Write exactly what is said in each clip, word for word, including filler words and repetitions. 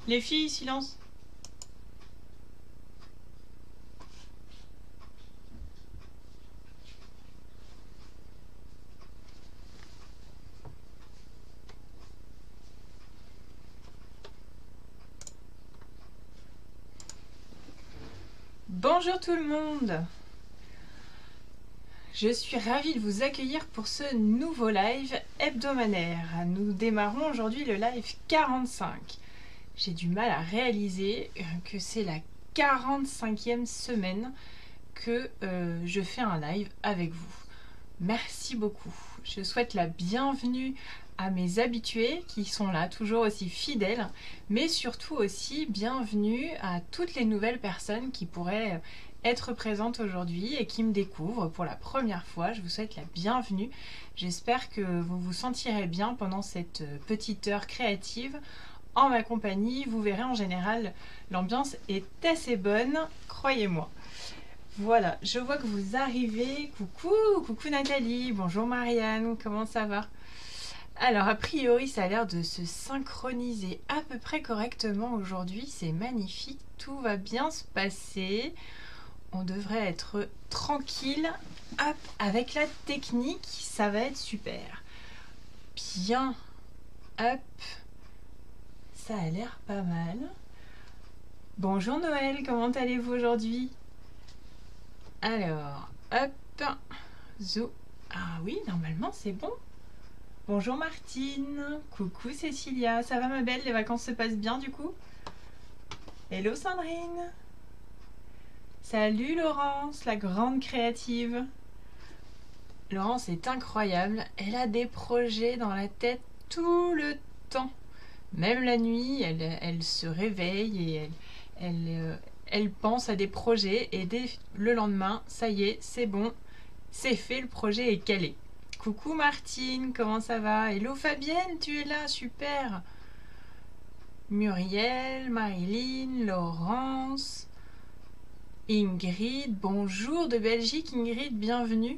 Les filles, silence. Bonjour tout le monde. Je suis ravie de vous accueillir pour ce nouveau live hebdomadaire. Nous démarrons aujourd'hui le live quarante-cinq. J'ai du mal à réaliser que c'est la quarante-cinquième semaine que euh, je fais un live avec vous. Merci beaucoup. Je souhaite la bienvenue à mes habitués qui sont là, toujours aussi fidèles, mais surtout aussi bienvenue à toutes les nouvelles personnes qui pourraient être présentes aujourd'hui et qui me découvrent pour la première fois. Je vous souhaite la bienvenue. J'espère que vous vous sentirez bien pendant cette petite heure créative en ma compagnie. Vous verrez, en général, l'ambiance est assez bonne, croyez-moi. Voilà, je vois que vous arrivez. Coucou, coucou Nathalie, bonjour Marianne, comment ça va? Alors, a priori, ça a l'air de se synchroniser à peu près correctement aujourd'hui. C'est magnifique, tout va bien se passer. On devrait être tranquille. Hop, avec la technique, ça va être super. Bien, hop, ça a l'air pas mal. Bonjour Noël, comment allez-vous aujourd'hui? Alors, hop, zo. Ah oui, normalement c'est bon. Bonjour Martine, coucou Cécilia, ça va ma belle, les vacances se passent bien du coup? Hello Sandrine. Salut Laurence, la grande créative. Laurence est incroyable, elle a des projets dans la tête tout le temps. Même la nuit, elle, elle se réveille et elle, elle, euh, elle pense à des projets et dès le lendemain, ça y est, c'est bon, c'est fait, le projet est calé. Coucou Martine, comment ça va? Hello Fabienne, tu es là, super. Muriel, Marilyn, Laurence, Ingrid, bonjour de Belgique Ingrid, bienvenue.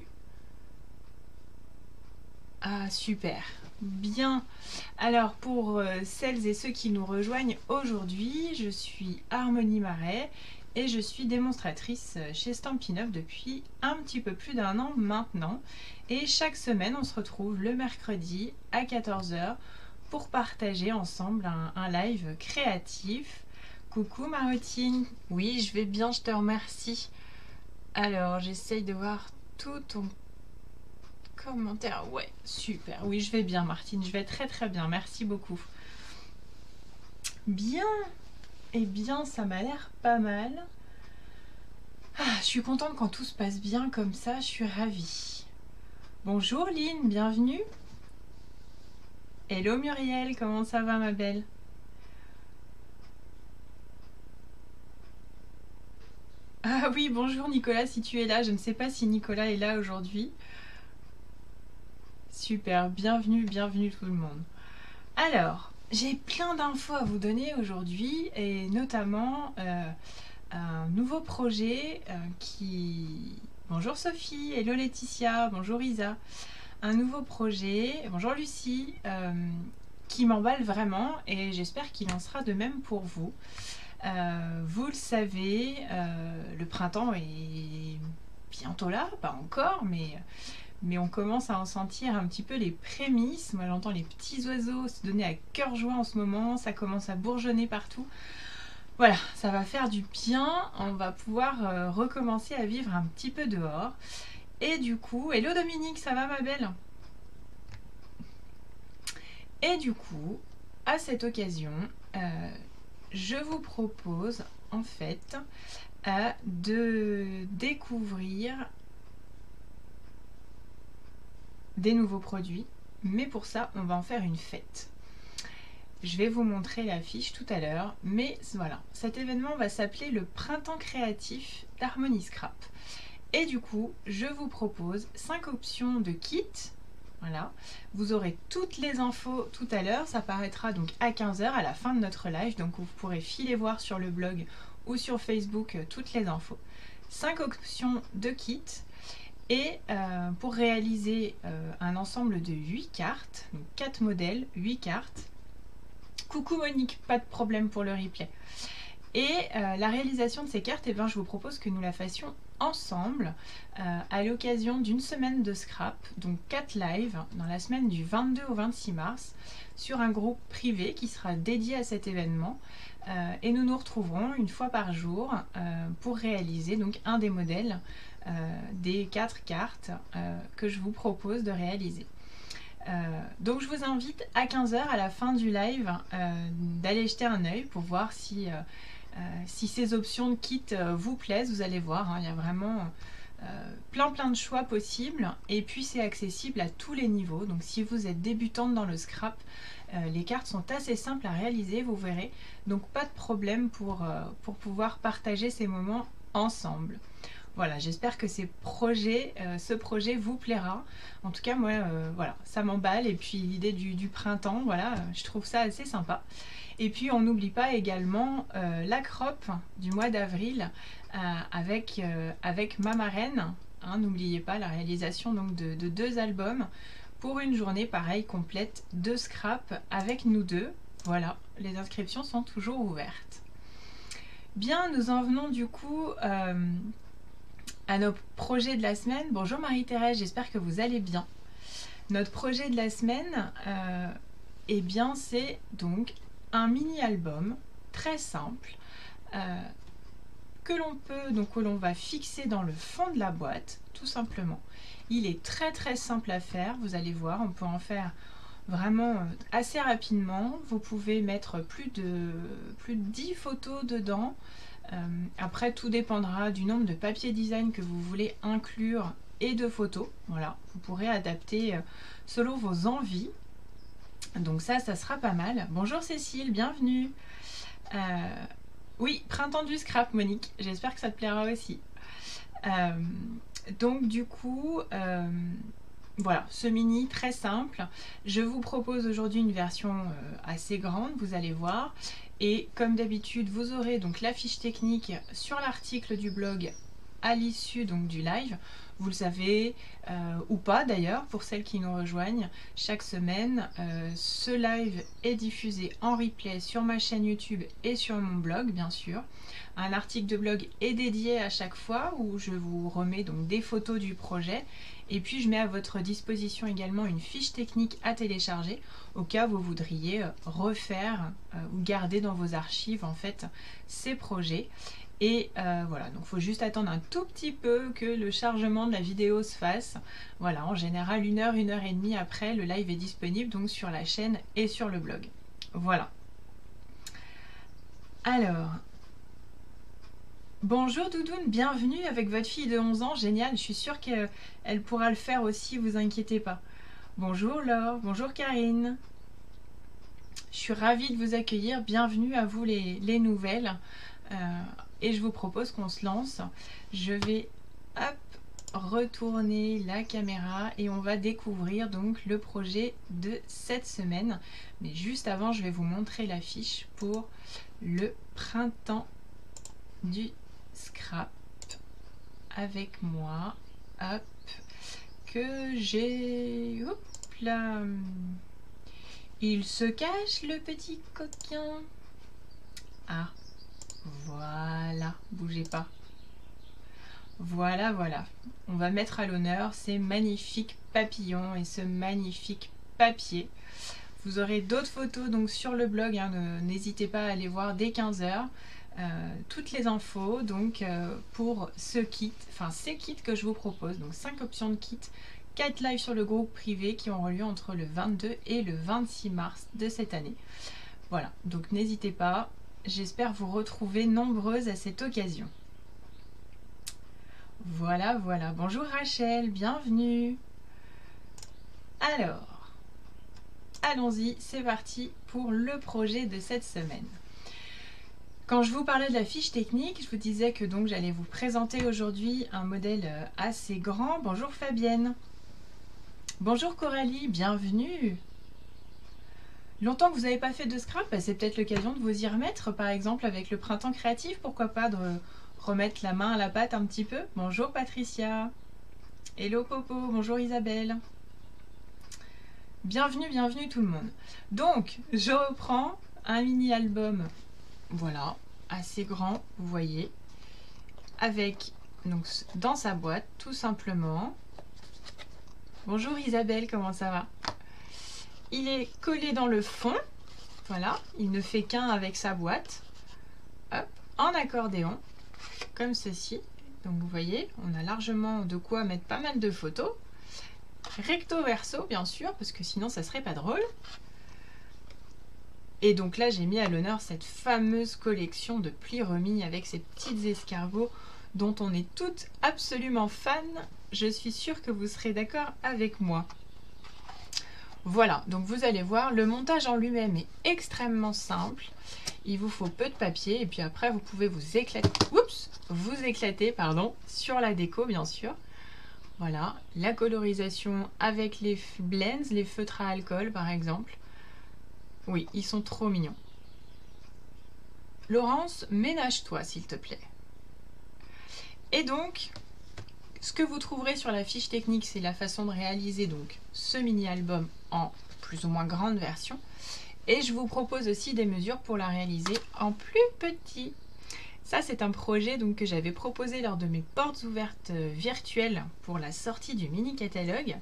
Ah super, bien. Alors pour euh, celles et ceux qui nous rejoignent aujourd'hui, je suis Harmonie Marais et je suis démonstratrice chez Stampin' Up depuis un petit peu plus d'un an maintenant. Et chaque semaine, on se retrouve le mercredi à quatorze heures pour partager ensemble un, un live créatif. Coucou Marotine, oui je vais bien, je te remercie. Alors j'essaye de voir tout ton commentaire, ouais super, oui je vais bien Martine, je vais très très bien, merci beaucoup. Bien, et eh bien ça m'a l'air pas mal. Ah, je suis contente quand tout se passe bien comme ça, je suis ravie. Bonjour Lynn, bienvenue. Hello Muriel, comment ça va ma belle? Ah oui, bonjour Nicolas si tu es là, je ne sais pas si Nicolas est là aujourd'hui. Super, bienvenue, bienvenue tout le monde. Alors, j'ai plein d'infos à vous donner aujourd'hui et notamment euh, un nouveau projet euh, qui... Bonjour Sophie, hello Laetitia, bonjour Isa. Un nouveau projet, bonjour Lucie, euh, qui m'emballe vraiment et j'espère qu'il en sera de même pour vous. Euh, vous le savez, euh, le printemps est bientôt là, pas encore, mais, mais on commence à en sentir un petit peu les prémices. Moi j'entends les petits oiseaux se donner à cœur joie en ce moment, ça commence à bourgeonner partout. Voilà, ça va faire du bien, on va pouvoir euh, recommencer à vivre un petit peu dehors. Et du coup, hello Dominique, ça va ma belle? Et du coup, à cette occasion, euh, je vous propose en fait euh, de découvrir des nouveaux produits, mais pour ça, on va en faire une fête. Je vais vous montrer l'affiche tout à l'heure, mais voilà, cet événement va s'appeler le Printemps créatif d'Harmonie Scrap. Et du coup, je vous propose cinq options de kits. Voilà, vous aurez toutes les infos tout à l'heure, ça paraîtra donc à quinze heures à la fin de notre live, donc vous pourrez filer voir sur le blog ou sur Facebook toutes les infos. cinq options de kits et euh, pour réaliser euh, un ensemble de huit cartes, donc quatre modèles, huit cartes, Coucou Monique, pas de problème pour le replay. Et euh, la réalisation de ces cartes, eh ben, je vous propose que nous la fassions ensemble euh, à l'occasion d'une semaine de scrap, donc quatre lives dans la semaine du vingt-deux au vingt-six mars sur un groupe privé qui sera dédié à cet événement euh, et nous nous retrouverons une fois par jour euh, pour réaliser donc un des modèles euh, des quatre cartes euh, que je vous propose de réaliser. Euh, donc je vous invite à quinze heures à la fin du live euh, d'aller jeter un œil pour voir si, euh, euh, si ces options de kit euh, vous plaisent. Vous allez voir, hein, il y a vraiment euh, plein plein de choix possibles et puis c'est accessible à tous les niveaux. Donc si vous êtes débutante dans le scrap, euh, les cartes sont assez simples à réaliser, vous verrez. Donc pas de problème pour, euh, pour pouvoir partager ces moments ensemble. Voilà, j'espère que ces projets, euh, ce projet vous plaira. En tout cas, moi, euh, voilà, ça m'emballe. Et puis l'idée du, du printemps, voilà, euh, je trouve ça assez sympa. Et puis on n'oublie pas également euh, la crop du mois d'avril euh, avec, euh, avec ma marraine. Hein, n'oubliez pas la réalisation donc, de, de deux albums pour une journée pareille complète de scrap avec nous deux. Voilà, les inscriptions sont toujours ouvertes. Bien, nous en venons du coup... Euh, à nos projets de la semaine. Bonjour Marie-Thérèse, j'espère que vous allez bien. Notre projet de la semaine, euh, eh bien c'est donc un mini-album très simple euh, que l'on peut, donc que l'on va fixer dans le fond de la boîte, tout simplement. Il est très très simple à faire, vous allez voir, on peut en faire vraiment assez rapidement. Vous pouvez mettre plus de, plus de dix photos dedans. Euh, après, tout dépendra du nombre de papiers design que vous voulez inclure et de photos. Voilà, vous pourrez adapter euh, selon vos envies. Donc ça, ça sera pas mal. Bonjour Cécile, bienvenue. Euh, oui, printemps du scrap, Monique. J'espère que ça te plaira aussi. Euh, donc du coup, euh, voilà, ce mini très simple. Je vous propose aujourd'hui une version euh, assez grande, vous allez voir. Et comme d'habitude, vous aurez donc la fiche technique sur l'article du blog à l'issue donc du live. Vous le savez, euh, ou pas d'ailleurs, pour celles qui nous rejoignent, chaque semaine, euh, ce live est diffusé en replay sur ma chaîne YouTube et sur mon blog, bien sûr. Un article de blog est dédié à chaque fois où je vous remets donc des photos du projet. Et puis je mets à votre disposition également une fiche technique à télécharger au cas où vous voudriez refaire euh, ou garder dans vos archives en fait ces projets. Et euh, voilà, donc il faut juste attendre un tout petit peu que le chargement de la vidéo se fasse. Voilà, en général une heure, une heure et demie après, le live est disponible donc sur la chaîne et sur le blog. Voilà. Alors... Bonjour Doudoune, bienvenue avec votre fille de onze ans, génial, je suis sûre qu'elle pourra le faire aussi, vous inquiétez pas. Bonjour Laure, bonjour Karine. Je suis ravie de vous accueillir, bienvenue à vous les, les nouvelles. Euh, et je vous propose qu'on se lance. Je vais hop, retourner la caméra et on va découvrir donc le projet de cette semaine. Mais juste avant, je vais vous montrer l'affiche pour le printemps du scrap avec moi, hop, que j'ai, hop là, il se cache le petit coquin. Ah, voilà, bougez pas. Voilà, voilà, on va mettre à l'honneur ces magnifiques papillons et ce magnifique papier. Vous aurez d'autres photos donc sur le blog, hein, n'hésitez pas à aller voir dès quinze heures. Euh, toutes les infos donc euh, pour ce kit, enfin ces kits que je vous propose, donc cinq options de kit, quatre lives sur le groupe privé qui auront lieu entre le vingt-deux et le vingt-six mars de cette année. Voilà, donc n'hésitez pas, j'espère vous retrouver nombreuses à cette occasion. Voilà, voilà, bonjour Rachel, bienvenue. Alors, allons-y, c'est parti pour le projet de cette semaine. Quand je vous parlais de la fiche technique, je vous disais que donc j'allais vous présenter aujourd'hui un modèle assez grand. Bonjour Fabienne. Bonjour Coralie, bienvenue. Longtemps que vous n'avez pas fait de scrap, bah c'est peut-être l'occasion de vous y remettre, par exemple avec le printemps créatif, pourquoi pas de remettre la main à la pâte un petit peu. Bonjour Patricia. Hello Popo, bonjour Isabelle. Bienvenue, bienvenue tout le monde. Donc, je reprends un mini album, voilà, assez grand, vous voyez, avec donc dans sa boîte tout simplement. Bonjour Isabelle, comment ça va? Il est collé dans le fond, voilà, il ne fait qu'un avec sa boîte. Hop, en accordéon, comme ceci. Donc vous voyez, on a largement de quoi mettre pas mal de photos. Recto verso bien sûr, parce que sinon ça serait pas drôle. Et donc là j'ai mis à l'honneur cette fameuse collection de plis remis avec ces petites escargots dont on est toutes absolument fans. Je suis sûre que vous serez d'accord avec moi. Voilà, donc vous allez voir, le montage en lui-même est extrêmement simple. Il vous faut peu de papier et puis après vous pouvez vous éclater, oups, vous éclater pardon, sur la déco bien sûr. Voilà, la colorisation avec les blends, les feutres à alcool par exemple. Oui, ils sont trop mignons. Laurence, ménage-toi s'il te plaît. Et donc, ce que vous trouverez sur la fiche technique, c'est la façon de réaliser donc ce mini-album en plus ou moins grande version. Et je vous propose aussi des mesures pour la réaliser en plus petit. Ça, c'est un projet donc, que j'avais proposé lors de mes portes ouvertes virtuelles pour la sortie du mini-catalogue.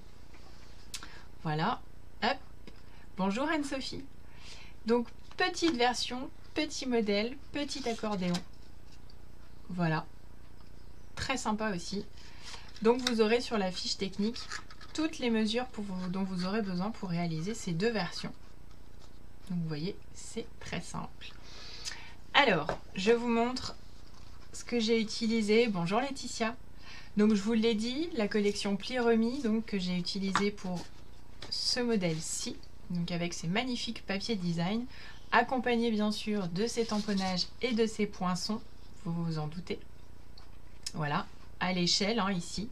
Voilà, hop. Bonjour Anne-Sophie. Donc, petite version, petit modèle, petit accordéon. Voilà, très sympa aussi. Donc, vous aurez sur la fiche technique toutes les mesures pour vous, dont vous aurez besoin pour réaliser ces deux versions. Donc vous voyez, c'est très simple. Alors, je vous montre ce que j'ai utilisé. Bonjour Laetitia. Donc je vous l'ai dit, la collection pli remis donc, que j'ai utilisé pour ce modèle-ci, donc avec ces magnifiques papiers design, accompagné bien sûr de ces tamponnages et de ces poinçons, vous vous en doutez. Voilà, à l'échelle hein, ici.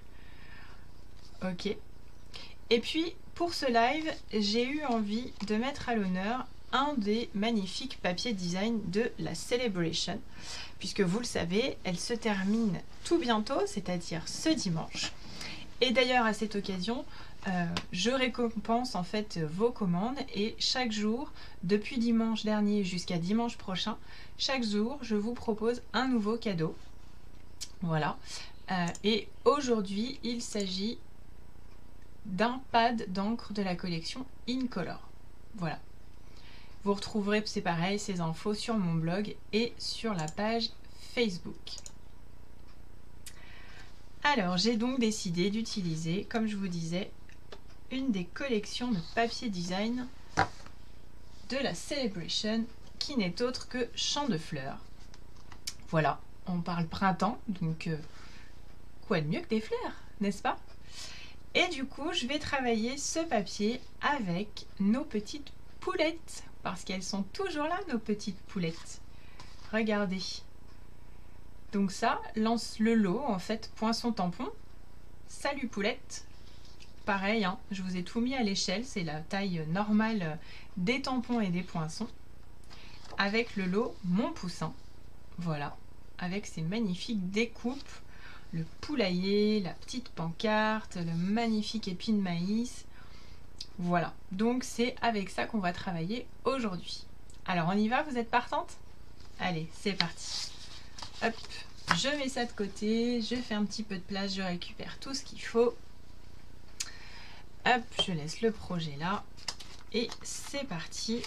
Ok. Et puis pour ce live, j'ai eu envie de mettre à l'honneur un des magnifiques papiers design de la Celebration, puisque vous le savez, elle se termine tout bientôt, c'est-à-dire ce dimanche. Et d'ailleurs à cette occasion, euh, je récompense en fait vos commandes et chaque jour, depuis dimanche dernier jusqu'à dimanche prochain, chaque jour je vous propose un nouveau cadeau. Voilà. Euh, et aujourd'hui, il s'agit d'un pad d'encre de la collection Incolor. Voilà. Vous retrouverez, c'est pareil, ces infos sur mon blog et sur la page Facebook. Alors, j'ai donc décidé d'utiliser, comme je vous disais, une des collections de papier design de la Celebration, qui n'est autre que Champ de Fleurs. Voilà, on parle printemps, donc euh, quoi de mieux que des fleurs, n'est-ce pas? Et du coup, je vais travailler ce papier avec nos petites poulettes, parce qu'elles sont toujours là, nos petites poulettes. Regardez. Donc ça, lance le lot, en fait, poinçon tampon. Salut poulette. Pareil, hein, je vous ai tout mis à l'échelle, c'est la taille normale des tampons et des poinçons. Avec le lot Mon Poussin. Voilà, avec ces magnifiques découpes. Le poulailler, la petite pancarte, le magnifique épi de maïs. Voilà, donc c'est avec ça qu'on va travailler aujourd'hui. Alors on y va, vous êtes partante? Allez, c'est parti. Hop, je mets ça de côté, je fais un petit peu de place, je récupère tout ce qu'il faut. Hop, je laisse le projet là. Et c'est parti.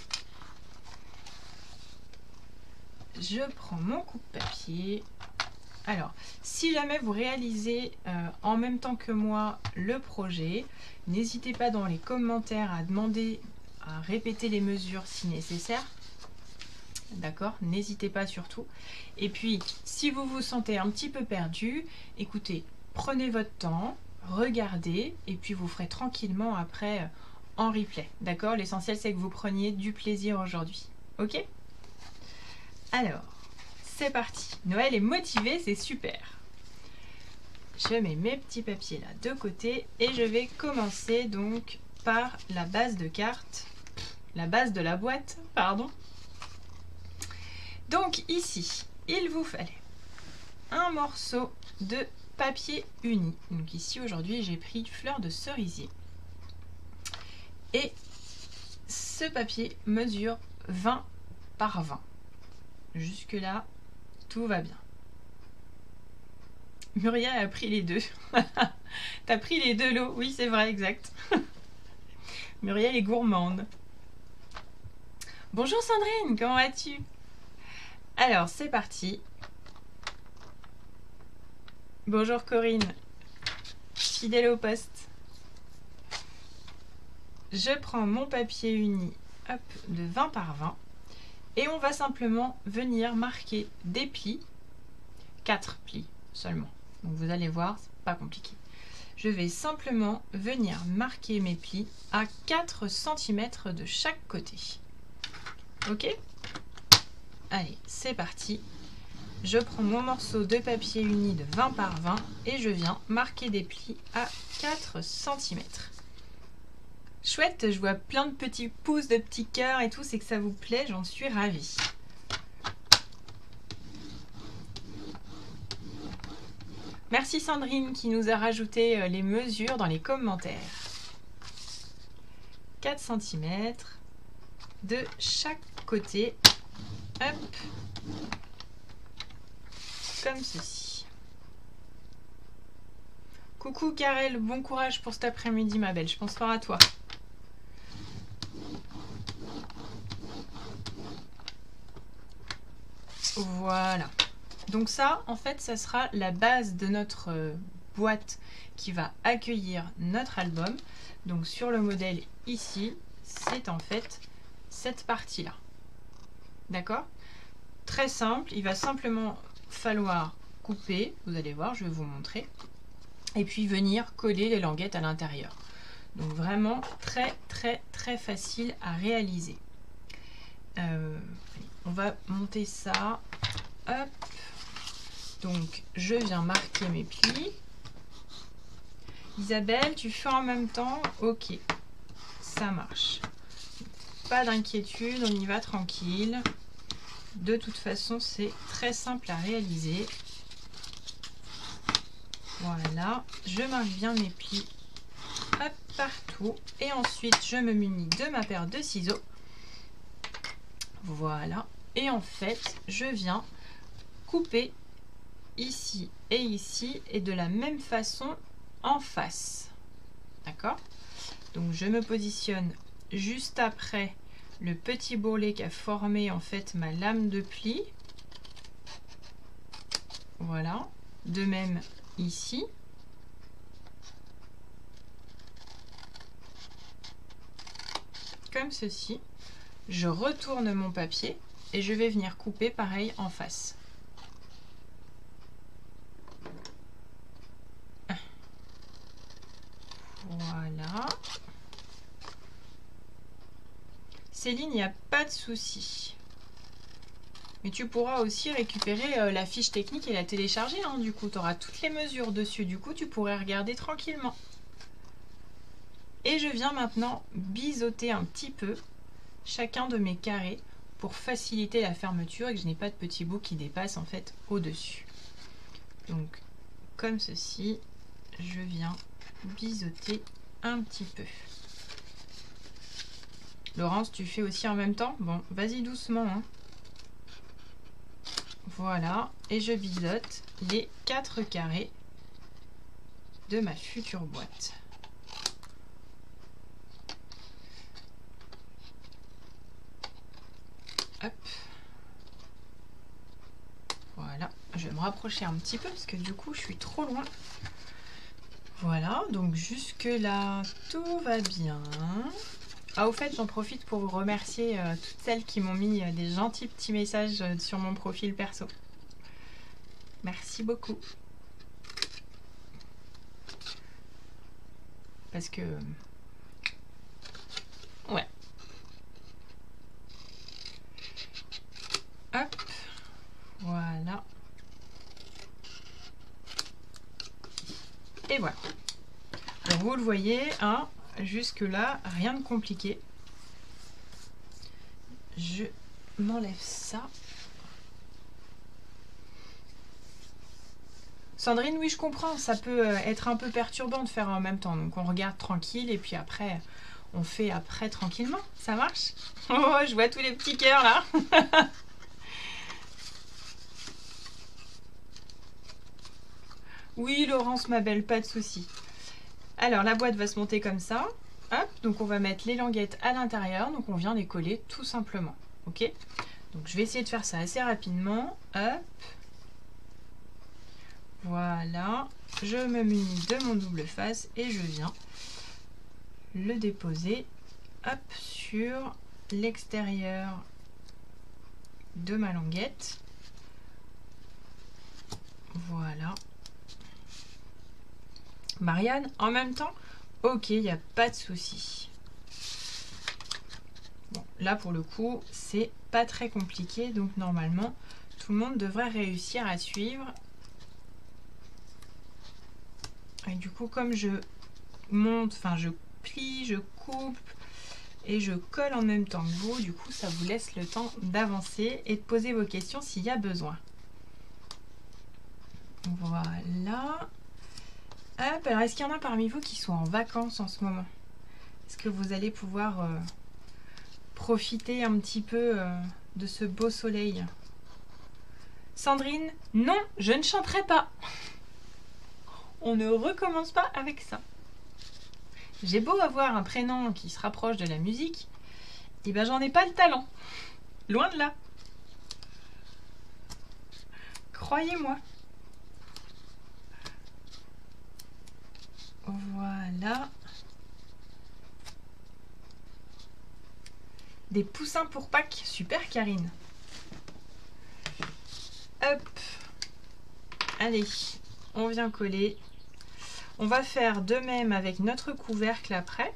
Je prends mon coupe-papier. Alors, si jamais vous réalisez euh, en même temps que moi le projet, n'hésitez pas dans les commentaires à demander à répéter les mesures si nécessaire. D'accord? N'hésitez pas surtout. Et puis, si vous vous sentez un petit peu perdu, écoutez, prenez votre temps, regardez, et puis vous ferez tranquillement après en replay. D'accord? L'essentiel, c'est que vous preniez du plaisir aujourd'hui. Ok? Alors, c'est parti. Noël est motivé, c'est super. Je mets mes petits papiers là de côté et je vais commencer donc par la base de carte, la base de la boîte, pardon. Donc ici, il vous fallait un morceau de papier uni. Donc ici aujourd'hui, j'ai pris fleur de cerisier. Et ce papier mesure vingt par vingt. Jusque là, tout va bien. Muriel a pris les deux. T'as pris les deux lots. Oui, c'est vrai, exact. Muriel est gourmande. Bonjour Sandrine, comment vas-tu? Alors, c'est parti. Bonjour Corinne, fidèle au poste. Je prends mon papier uni, hop, de vingt par vingt. Et on va simplement venir marquer des plis. quatre plis seulement. Donc vous allez voir, c'est pas compliqué. Je vais simplement venir marquer mes plis à quatre centimètres de chaque côté. Ok? Allez, c'est parti. Je prends mon morceau de papier uni de vingt par vingt et je viens marquer des plis à quatre centimètres. Chouette, je vois plein de petits pouces, de petits cœurs et tout, c'est que ça vous plaît, j'en suis ravie. Merci Sandrine qui nous a rajouté les mesures dans les commentaires. quatre centimètres de chaque côté. Hop. Comme ceci. Coucou Karel, bon courage pour cet après-midi ma belle, je pense fort à toi. Voilà. Donc ça, en fait, ça sera la base de notre euh, boîte qui va accueillir notre album. Donc sur le modèle ici, c'est en fait cette partie-là. D'accord? Très simple, il va simplement falloir couper, vous allez voir, je vais vous montrer, et puis venir coller les languettes à l'intérieur. Donc vraiment très très très facile à réaliser. Euh, on va monter ça. Hop. Donc, je viens marquer mes plis. Isabelle, tu fais en même temps? Ok, ça marche. Pas d'inquiétude, on y va tranquille. De toute façon, c'est très simple à réaliser. Voilà, je marque bien mes plis hop, partout. Et ensuite, je me munis de ma paire de ciseaux. Voilà. Et en fait, je viens couper ici et ici et de la même façon en face. D'accord? Donc je me positionne juste après le petit bourrelet qui a formé en fait ma lame de pli. Voilà. De même ici. Comme ceci. Je retourne mon papier et je vais venir couper pareil en face. Voilà. Céline, il n'y a pas de souci. Mais tu pourras aussi récupérer euh, la fiche technique et la télécharger. Hein, du coup, tu auras toutes les mesures dessus. Du coup, tu pourrais regarder tranquillement. Et je viens maintenant biseauter un petit peu chacun de mes carrés pour faciliter la fermeture et que je n'ai pas de petits bouts qui dépassent en fait au-dessus. Donc, comme ceci, je viens biseauter un petit peu. Laurence, tu fais aussi en même temps? Bon, vas-y doucement. Hein. Voilà, et je biseaute les quatre carrés de ma future boîte. Hop. Voilà, je vais me rapprocher un petit peu parce que du coup je suis trop loin. Voilà, donc jusque là tout va bien. Ah, au fait, j'en profite pour vous remercier euh, toutes celles qui m'ont mis euh, des gentils petits messages euh, sur mon profil perso. Merci beaucoup. Parce que... Ouais. Hop. Voilà. Et voilà. Donc vous le voyez, hein, jusque là, rien de compliqué. Je m'enlève ça. Sandrine, oui, je comprends, ça peut être un peu perturbant de faire en même temps. Donc on regarde tranquille et puis après, on fait après tranquillement. Ça marche? Oh, je vois tous les petits cœurs là. Oui, Laurence, ma belle, pas de souci. Alors, la boîte va se monter comme ça. Hop, donc on va mettre les languettes à l'intérieur. Donc, on vient les coller tout simplement. Ok? Donc, je vais essayer de faire ça assez rapidement. Hop. Voilà. Je me munis de mon double face et je viens le déposer hop, sur l'extérieur de ma languette. Voilà. Marianne, en même temps? Ok, il n'y a pas de souci. Bon, là pour le coup, c'est pas très compliqué, donc normalement, tout le monde devrait réussir à suivre. Et du coup, comme je monte, enfin je plie, je coupe et je colle en même temps que vous, du coup, ça vous laisse le temps d'avancer et de poser vos questions s'il y a besoin. Voilà. Hop, alors est-ce qu'il y en a parmi vous qui sont en vacances en ce moment? Est-ce que vous allez pouvoir euh, profiter un petit peu euh, de ce beau soleil? Sandrine, non, je ne chanterai pas. On ne recommence pas avec ça. J'ai beau avoir un prénom qui se rapproche de la musique, et ben j'en ai pas le talent. Loin de là. Croyez-moi. Voilà. Des poussins pour Pâques. Super, Karine. Hop. Allez, on vient coller. On va faire de même avec notre couvercle après.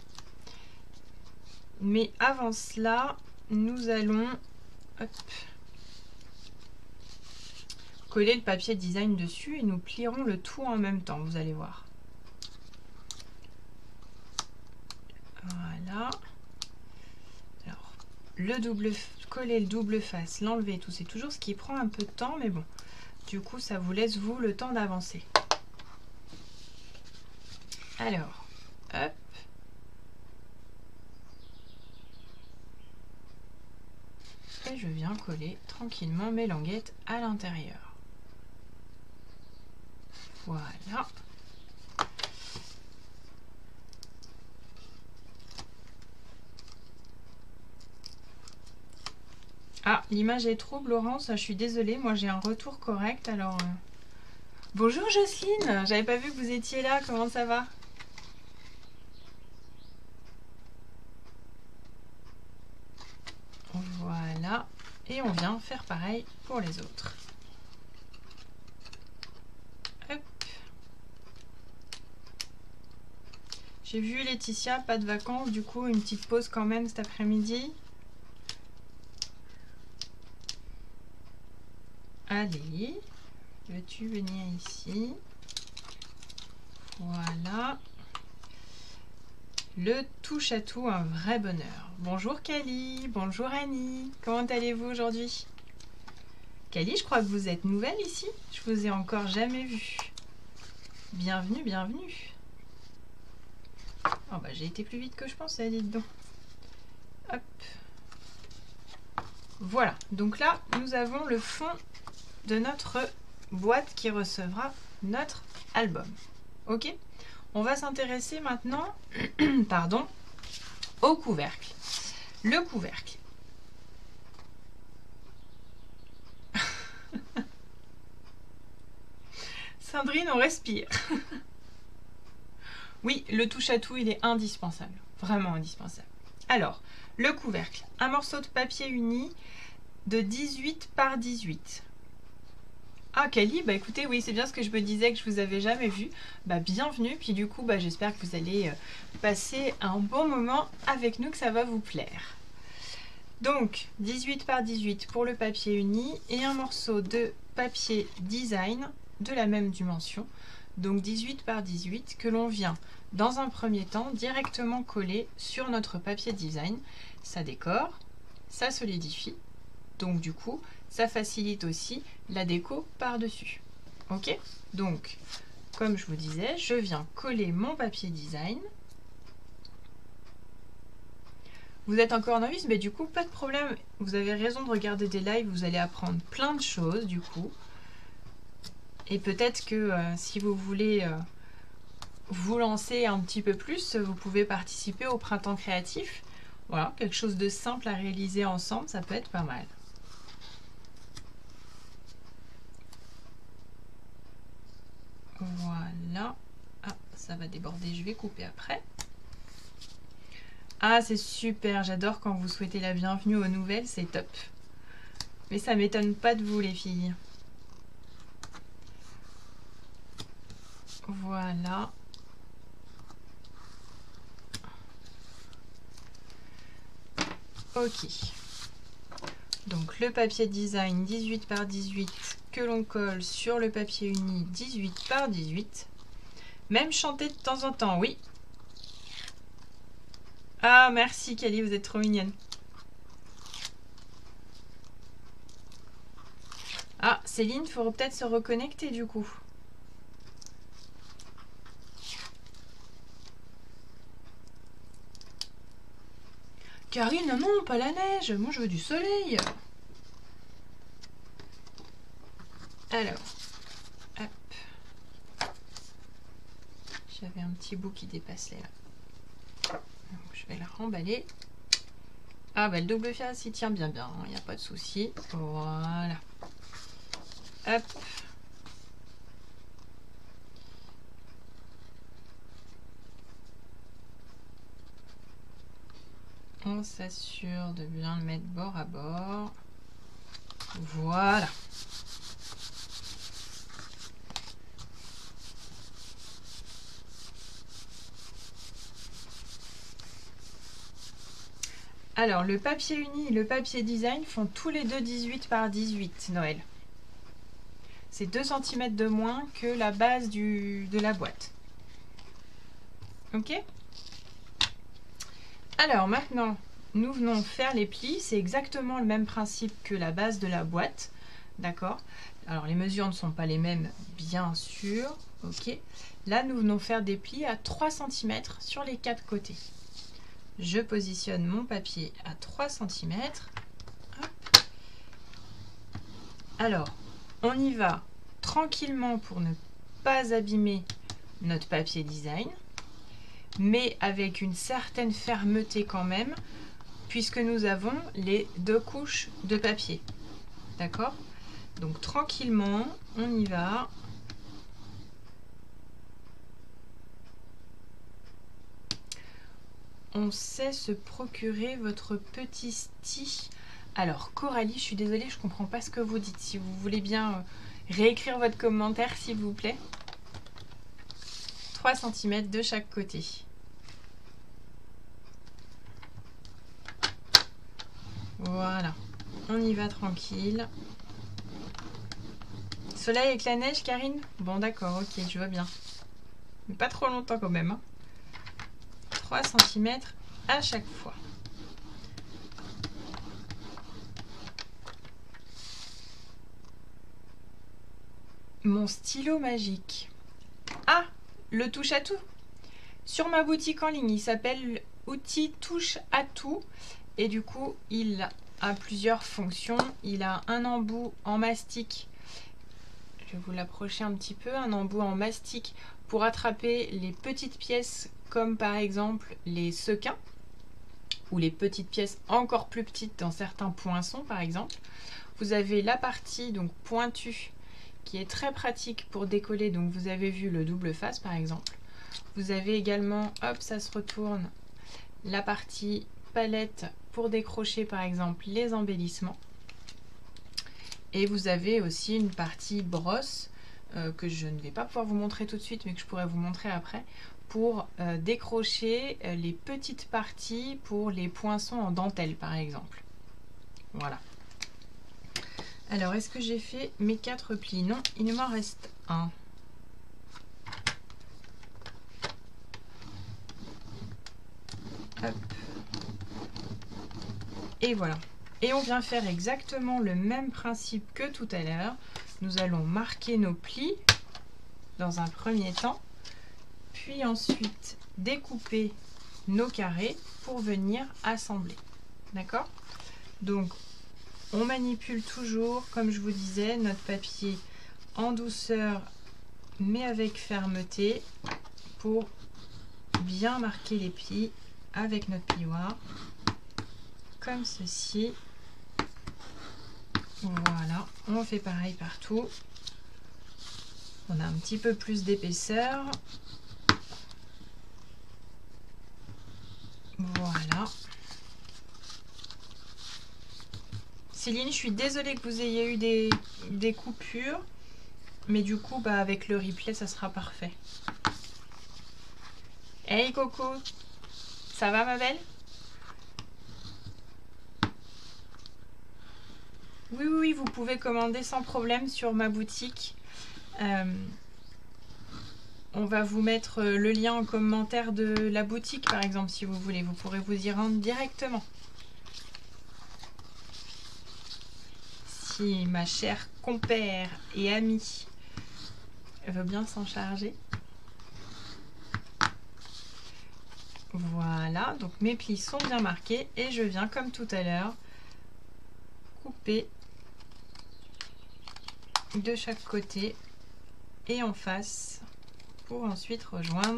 Mais avant cela, nous allons hop, coller le papier design dessus et nous plierons le tout en même temps, vous allez voir. Voilà. Alors, le double, coller le double face, l'enlever, tout, c'est toujours ce qui prend un peu de temps, mais bon, du coup, ça vous laisse, vous, le temps d'avancer. Alors, hop. Et je viens coller tranquillement mes languettes à l'intérieur. Voilà. Ah, l'image est trouble, Laurence, je suis désolée, moi j'ai un retour correct, alors... Euh... Bonjour Jocelyne, j'avais pas vu que vous étiez là, comment ça va? Voilà, et on vient faire pareil pour les autres. Hop. J'ai vu Laetitia, pas de vacances, du coup une petite pause quand même cet après-midi. Allez, veux-tu venir ici? Voilà. Le touche à tout, un vrai bonheur. Bonjour Kali, bonjour Annie, comment allez-vous aujourd'hui? Kali, je crois que vous êtes nouvelle ici, je vous ai encore jamais vu. Bienvenue, bienvenue. Oh bah j'ai été plus vite que je pensais, dites donc. Hop. Voilà, donc là nous avons le fond de notre boîte qui recevra notre album. Ok? On va s'intéresser maintenant pardon, au couvercle. Le couvercle. Sandrine, on respire. Oui, le touche-à-tout, il est indispensable. Vraiment indispensable. Alors, le couvercle. Un morceau de papier uni de dix-huit par dix-huit. Ah, Kali, bah écoutez, oui, c'est bien ce que je me disais que je vous avais jamais vu. Bah bienvenue, puis du coup, bah j'espère que vous allez passer un bon moment avec nous, que ça va vous plaire. Donc, dix-huit par dix-huit pour le papier uni et un morceau de papier design de la même dimension. Donc dix-huit par dix-huit que l'on vient, dans un premier temps, directement coller sur notre papier design. Ça décore, ça solidifie. Donc du coup, ça facilite aussi la déco par-dessus. Ok? Donc, comme je vous disais, je viens coller mon papier design. Vous êtes encore novice, mais du coup, pas de problème. Vous avez raison de regarder des lives, vous allez apprendre plein de choses, du coup. Et peut-être que euh, si vous voulez euh, vous lancer un petit peu plus, vous pouvez participer au printemps créatif. Voilà, quelque chose de simple à réaliser ensemble, ça peut être pas mal. Voilà. Ah, ça va déborder, je vais couper après. Ah, c'est super, j'adore quand vous souhaitez la bienvenue aux nouvelles, c'est top. Mais ça m'étonne pas de vous, les filles. Voilà. Ok. Donc le papier design dix-huit par dix-huit que l'on colle sur le papier uni dix-huit par dix-huit. Même chanter de temps en temps, oui. Ah, merci Kelly, vous êtes trop mignonne. Ah, Céline, il faudrait peut-être se reconnecter du coup. Karine, non, non, pas la neige. Moi, je veux du soleil. Alors, hop. J'avais un petit bout qui dépassait là. Donc, je vais la remballer. Ah, bah le double face, il tient bien bien. Il n'y a pas de souci. Voilà. Hop. On s'assure de bien le mettre bord à bord. Voilà. Alors, le papier uni et le papier design font tous les deux dix-huit par dix-huit, Noël. C'est deux centimètres de moins que la base du, de la boîte. Ok? Alors, maintenant, nous venons faire les plis. C'est exactement le même principe que la base de la boîte. D'accord? Alors, les mesures ne sont pas les mêmes, bien sûr. Ok? Là, nous venons faire des plis à trois centimètres sur les quatre côtés. Je positionne mon papier à trois centimètres. Hop. Alors, on y va tranquillement pour ne pas abîmer notre papier design, mais avec une certaine fermeté quand même, puisque nous avons les deux couches de papier. D'accord? Donc tranquillement, on y va. On sait se procurer votre petit sti. Alors Coralie, je suis désolée, je comprends pas ce que vous dites. Si vous voulez bien réécrire votre commentaire, s'il vous plaît. trois centimètres de chaque côté. Voilà, on y va tranquille. Soleil avec la neige, Karine? Bon d'accord, ok, je vois bien. Mais pas trop longtemps quand même. Hein. trois centimètres à chaque fois. Mon stylo magique. Ah, le touche à tout. Sur ma boutique en ligne, il s'appelle Outils touche à tout. Et du coup, il a plusieurs fonctions. Il a un embout en mastic. Je vais vous l'approcher un petit peu. Un embout en mastic pour attraper les petites pièces comme par exemple les sequins ou les petites pièces encore plus petites dans certains poinçons par exemple. Vous avez la partie donc pointue qui est très pratique pour décoller. Donc vous avez vu le double face par exemple. Vous avez également, hop, ça se retourne, la partie palette pour décrocher par exemple les embellissements. Et vous avez aussi une partie brosse euh, que je ne vais pas pouvoir vous montrer tout de suite mais que je pourrais vous montrer après pour euh, décrocher euh, les petites parties pour les poinçons en dentelle par exemple. Voilà. Alors est-ce que j'ai fait mes quatre plis? Non, il m'en reste un. Hop. Et voilà. Et on vient faire exactement le même principe que tout à l'heure. Nous allons marquer nos plis dans un premier temps, puis ensuite découper nos carrés pour venir assembler. D'accord? Donc, on manipule toujours, comme je vous disais, notre papier en douceur, mais avec fermeté, pour bien marquer les plis avec notre plioir, comme ceci. Voilà, on fait pareil partout. On a un petit peu plus d'épaisseur. Voilà. Céline, je suis désolée que vous ayez eu des, des coupures, mais du coup, bah, avec le replay, ça sera parfait. Hey Coco, ça va ma belle? Oui, oui, oui, vous pouvez commander sans problème sur ma boutique. Euh, on va vous mettre le lien en commentaire de la boutique, par exemple, si vous voulez. Vous pourrez vous y rendre directement. Si ma chère compère et amie veut bien s'en charger. Voilà, donc mes plis sont bien marqués et je viens, comme tout à l'heure, couper de chaque côté et en face pour ensuite rejoindre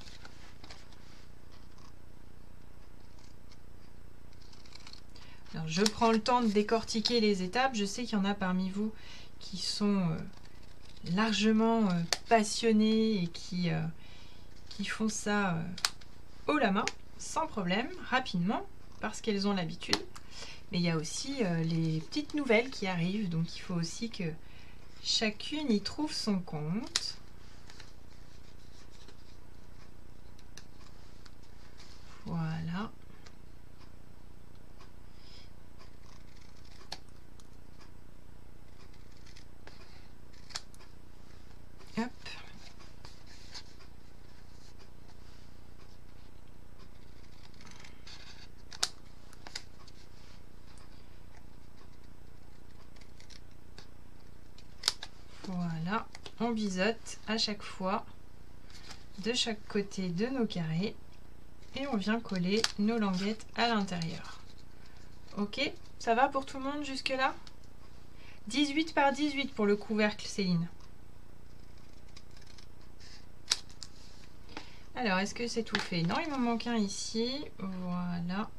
Alors, je prends le temps de décortiquer les étapes. Je sais qu'il y en a parmi vous qui sont euh, largement euh, passionnés et qui, euh, qui font ça euh, haut la main, sans problème, rapidement, parce qu'elles ont l'habitude. Mais il y a aussi euh, les petites nouvelles qui arrivent, donc il faut aussi que chacune y trouve son compte. Voilà. Hop. Voilà, on biseaute à chaque fois de chaque côté de nos carrés et on vient coller nos languettes à l'intérieur. Ok, ça va pour tout le monde jusque là? dix-huit par dix-huit pour le couvercle, Céline. Alors, est-ce que c'est tout fait? Non, il m'en manque un ici. Voilà.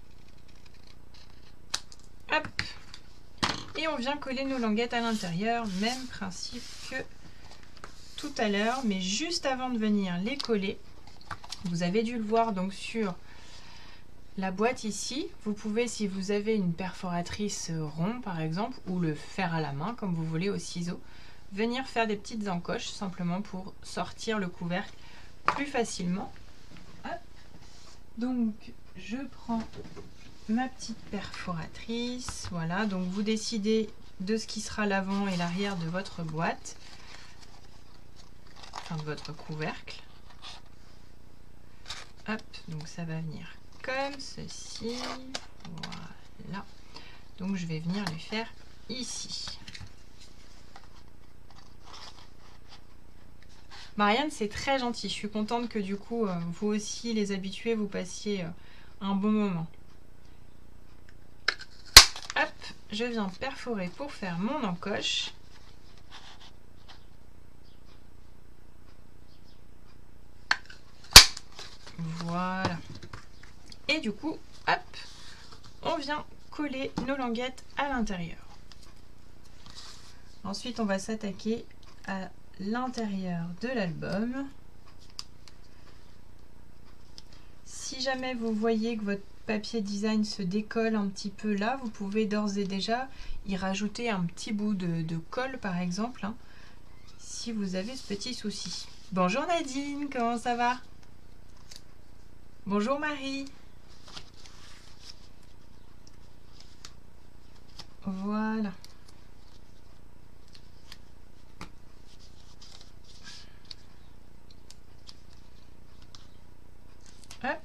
Hop. Et on vient coller nos languettes à l'intérieur. Même principe que tout à l'heure, mais juste avant de venir les coller, vous avez dû le voir donc sur la boîte ici. Vous pouvez, si vous avez une perforatrice rond par exemple, ou le faire à la main comme vous voulez au ciseau, venir faire des petites encoches simplement pour sortir le couvercle plus facilement. Hop. Donc je prends ma petite perforatrice, voilà, donc vous décidez de ce qui sera l'avant et l'arrière de votre boîte, enfin de votre couvercle. Hop, donc ça va venir comme ceci, voilà, donc je vais venir les faire ici. Marianne, c'est très gentil, je suis contente que du coup, vous aussi, les habitués, vous passiez un bon moment. Hop, je viens perforer pour faire mon encoche. Voilà. Et du coup, hop, on vient coller nos languettes à l'intérieur. Ensuite, on va s'attaquer à l'intérieur de l'album. Si jamais vous voyez que votre papier design se décolle un petit peu là, vous pouvez d'ores et déjà y rajouter un petit bout de, de colle par exemple, hein, si vous avez ce petit souci. Bonjour Nadine, comment ça va? Bonjour Marie. Voilà. Hop.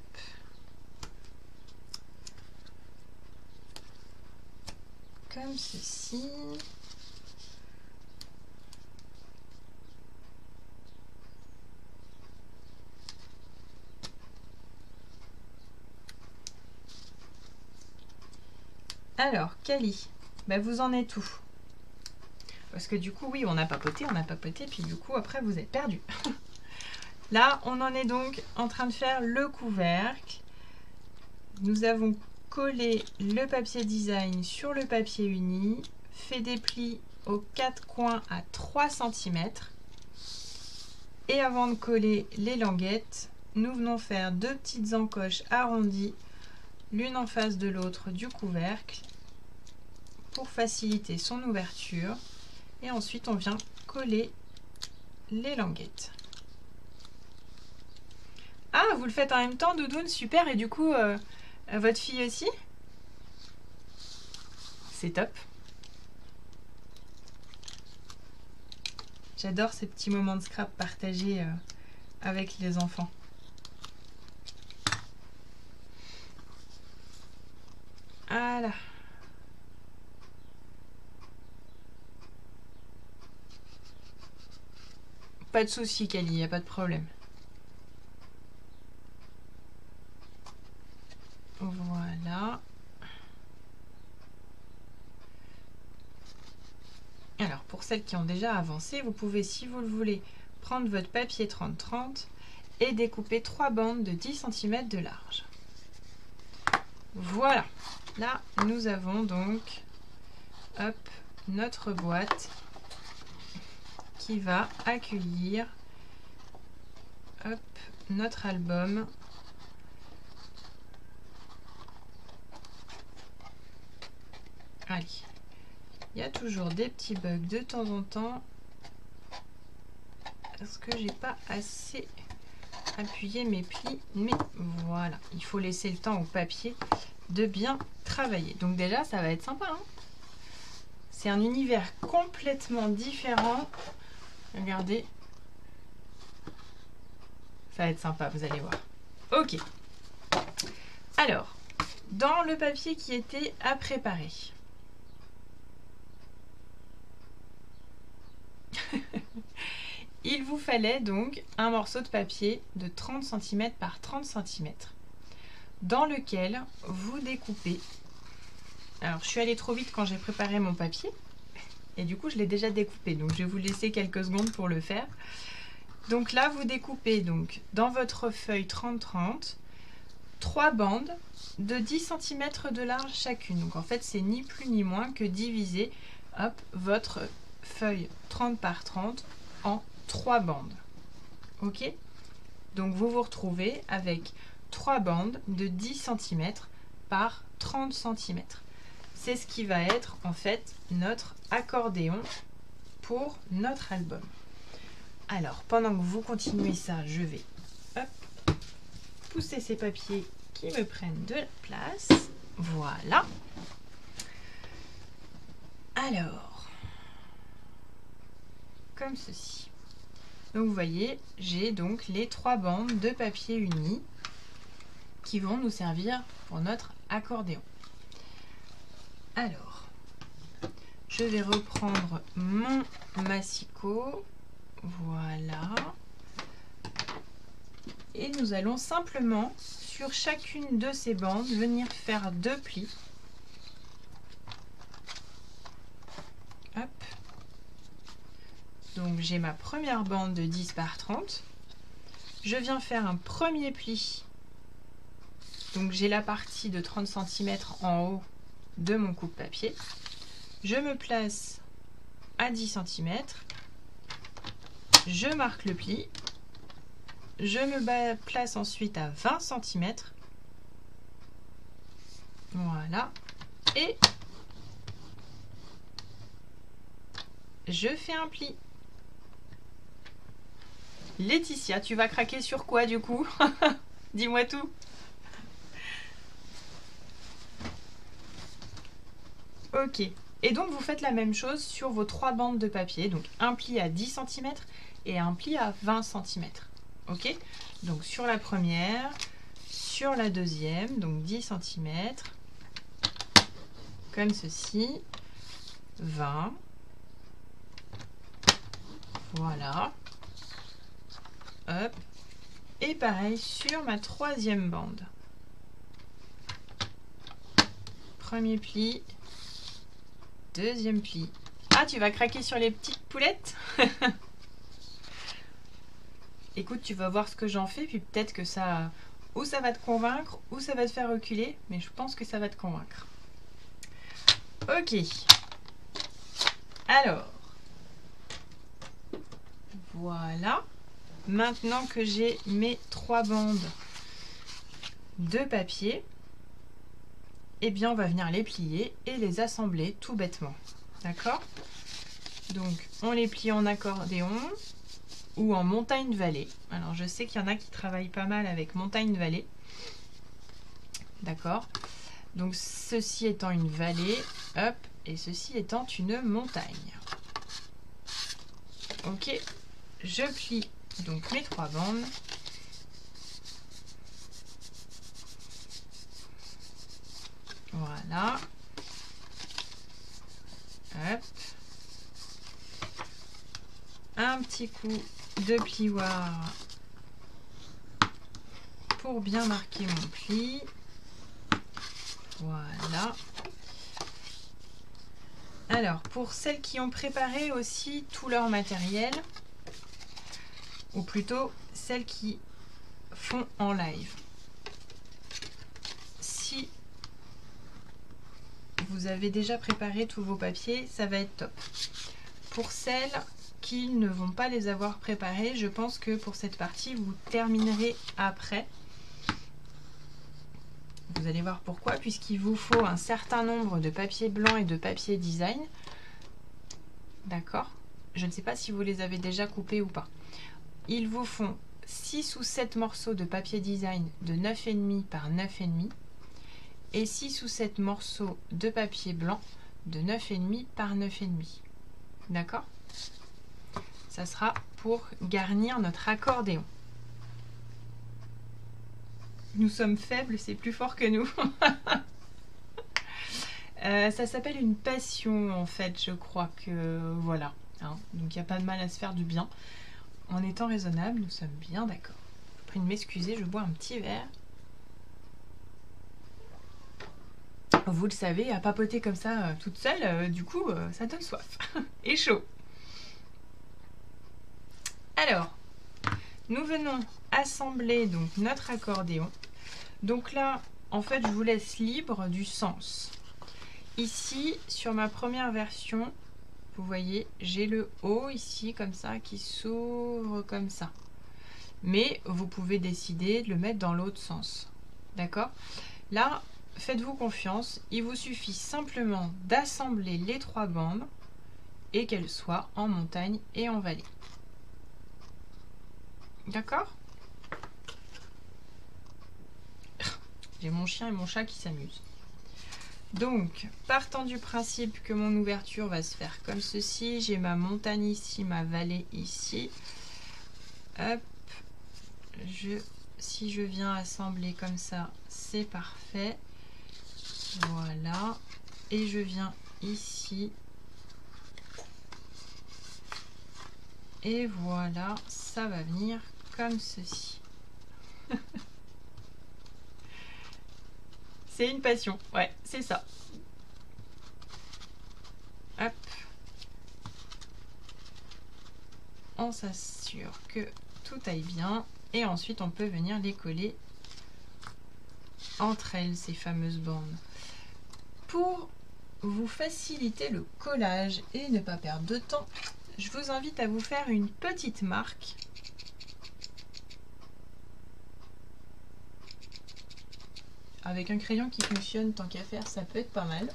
Comme ceci. Alors, Kali, bah vous en êtes où? Parce que du coup, oui, on a papoté, on a papoté, puis du coup, après, vous êtes perdu. Là, on en est donc en train de faire le couvercle. Nous avons collé le papier design sur le papier uni, fait des plis aux quatre coins à trois centimètres. Et avant de coller les languettes, nous venons faire deux petites encoches arrondies, l'une en face de l'autre du couvercle, pour faciliter son ouverture. Et ensuite, on vient coller les languettes. Ah, vous le faites en même temps, Doudoune, super. Et du coup, euh, votre fille aussi? C'est top. J'adore ces petits moments de scrap partagés euh, avec les enfants. Voilà. Pas de souci, Kali, il n'y a pas de problème. Voilà. Alors, pour celles qui ont déjà avancé, vous pouvez, si vous le voulez, prendre votre papier trente trente et découper trois bandes de dix centimètres de large. Voilà. Là, nous avons donc hop, notre boîte qui va accueillir hop, notre album. Allez. Il y a toujours des petits bugs de temps en temps parce que j'ai pas assez appuyé mes plis, mais voilà, il faut laisser le temps au papier de bien travailler. Donc déjà, ça va être sympa, hein. C'est un univers complètement différent. Regardez, ça va être sympa, vous allez voir. Ok. Alors, dans le papier qui était à préparer. Il vous fallait donc un morceau de papier de trente centimètres par trente centimètres dans lequel vous découpez. Alors, je suis allée trop vite quand j'ai préparé mon papier et du coup, je l'ai déjà découpé. Donc, je vais vous laisser quelques secondes pour le faire. Donc là, vous découpez donc dans votre feuille trente trente trois bandes de dix centimètres de large chacune. Donc, en fait, c'est ni plus ni moins que diviser hop, votre feuille trente par trente en trois bandes. Ok, donc vous vous retrouvez avec trois bandes de dix centimètres par trente centimètres. C'est ce qui va être en fait notre accordéon pour notre album. Alors pendant que vous continuez ça, je vais hop, pousser ces papiers qui me prennent de la place. Voilà. Alors, comme ceci. Donc vous voyez, j'ai donc les trois bandes de papier uni qui vont nous servir pour notre accordéon. Alors, je vais reprendre mon massicot. Voilà. Et nous allons simplement, sur chacune de ces bandes, venir faire deux plis. Hop. Donc j'ai ma première bande de dix par trente. Je viens faire un premier pli. Donc j'ai la partie de trente centimètres en haut de mon coupe-papier. Je me place à dix centimètres. Je marque le pli. Je me place ensuite à vingt centimètres. Voilà. Et je fais un pli. Laetitia, tu vas craquer sur quoi du coup? Dis-moi tout. Ok. Et donc vous faites la même chose sur vos trois bandes de papier. Donc un pli à dix centimètres et un pli à vingt centimètres. Ok. Donc sur la première, sur la deuxième, donc dix centimètres. Comme ceci. vingt. Voilà. Hop. Et pareil sur ma troisième bande. Premier pli. Deuxième pli. Ah, tu vas craquer sur les petites poulettes? Écoute, tu vas voir ce que j'en fais, puis peut-être que ça... Ou ça va te convaincre, ou ça va te faire reculer, mais je pense que ça va te convaincre. Ok. Alors. Voilà. Maintenant que j'ai mes trois bandes de papier, eh bien on va venir les plier et les assembler tout bêtement. D'accord? Donc on les plie en accordéon ou en montagne-vallée. Alors je sais qu'il y en a qui travaillent pas mal avec montagne-vallée. D'accord? Donc ceci étant une vallée, hop, et ceci étant une montagne. Ok, je plie donc mes trois bandes. Voilà. Hop. Un petit coup de plioir pour bien marquer mon pli. Voilà. Alors, pour celles qui ont préparé aussi tout leur matériel, ou plutôt celles qui font en live. Si vous avez déjà préparé tous vos papiers, ça va être top. Pour celles qui ne vont pas les avoir préparés, je pense que pour cette partie, vous terminerez après. Vous allez voir pourquoi, puisqu'il vous faut un certain nombre de papiers blancs et de papier design. D'accord? Je ne sais pas si vous les avez déjà coupés ou pas. Il vous faut six ou sept morceaux de papier design de neuf virgule cinq par neuf virgule cinq et six ou sept morceaux de papier blanc de neuf virgule cinq par neuf virgule cinq. D'accord? Ça sera pour garnir notre accordéon. Nous sommes faibles, c'est plus fort que nous. euh, ça s'appelle une passion en fait, je crois que voilà. Hein, donc il n'y a pas de mal à se faire du bien. En étant raisonnable, nous sommes bien d'accord. Je prie de m'excuser, je bois un petit verre. Vous le savez, à papoter comme ça euh, toute seule, euh, du coup, euh, ça donne soif. Et chaud. Alors, nous venons assembler donc notre accordéon. Donc là, en fait, je vous laisse libre du sens. Ici, sur ma première version, vous voyez, j'ai le haut ici, comme ça, qui s'ouvre comme ça. Mais vous pouvez décider de le mettre dans l'autre sens. D'accord? Là, faites-vous confiance. Il vous suffit simplement d'assembler les trois bandes et qu'elles soient en montagne et en vallée. D'accord? J'ai mon chien et mon chat qui s'amusent. Donc, partant du principe que mon ouverture va se faire comme ceci, j'ai ma montagne ici, ma vallée ici. Hop, je, si je viens assembler comme ça, c'est parfait. Voilà. Et je viens ici. Et voilà, ça va venir comme ceci. C'est une passion, ouais, c'est ça. Hop. On s'assure que tout aille bien. Et ensuite, on peut venir les coller entre elles, ces fameuses bandes. Pour vous faciliter le collage et ne pas perdre de temps, je vous invite à vous faire une petite marque. Avec un crayon qui fonctionne, tant qu'à faire, ça peut être pas mal.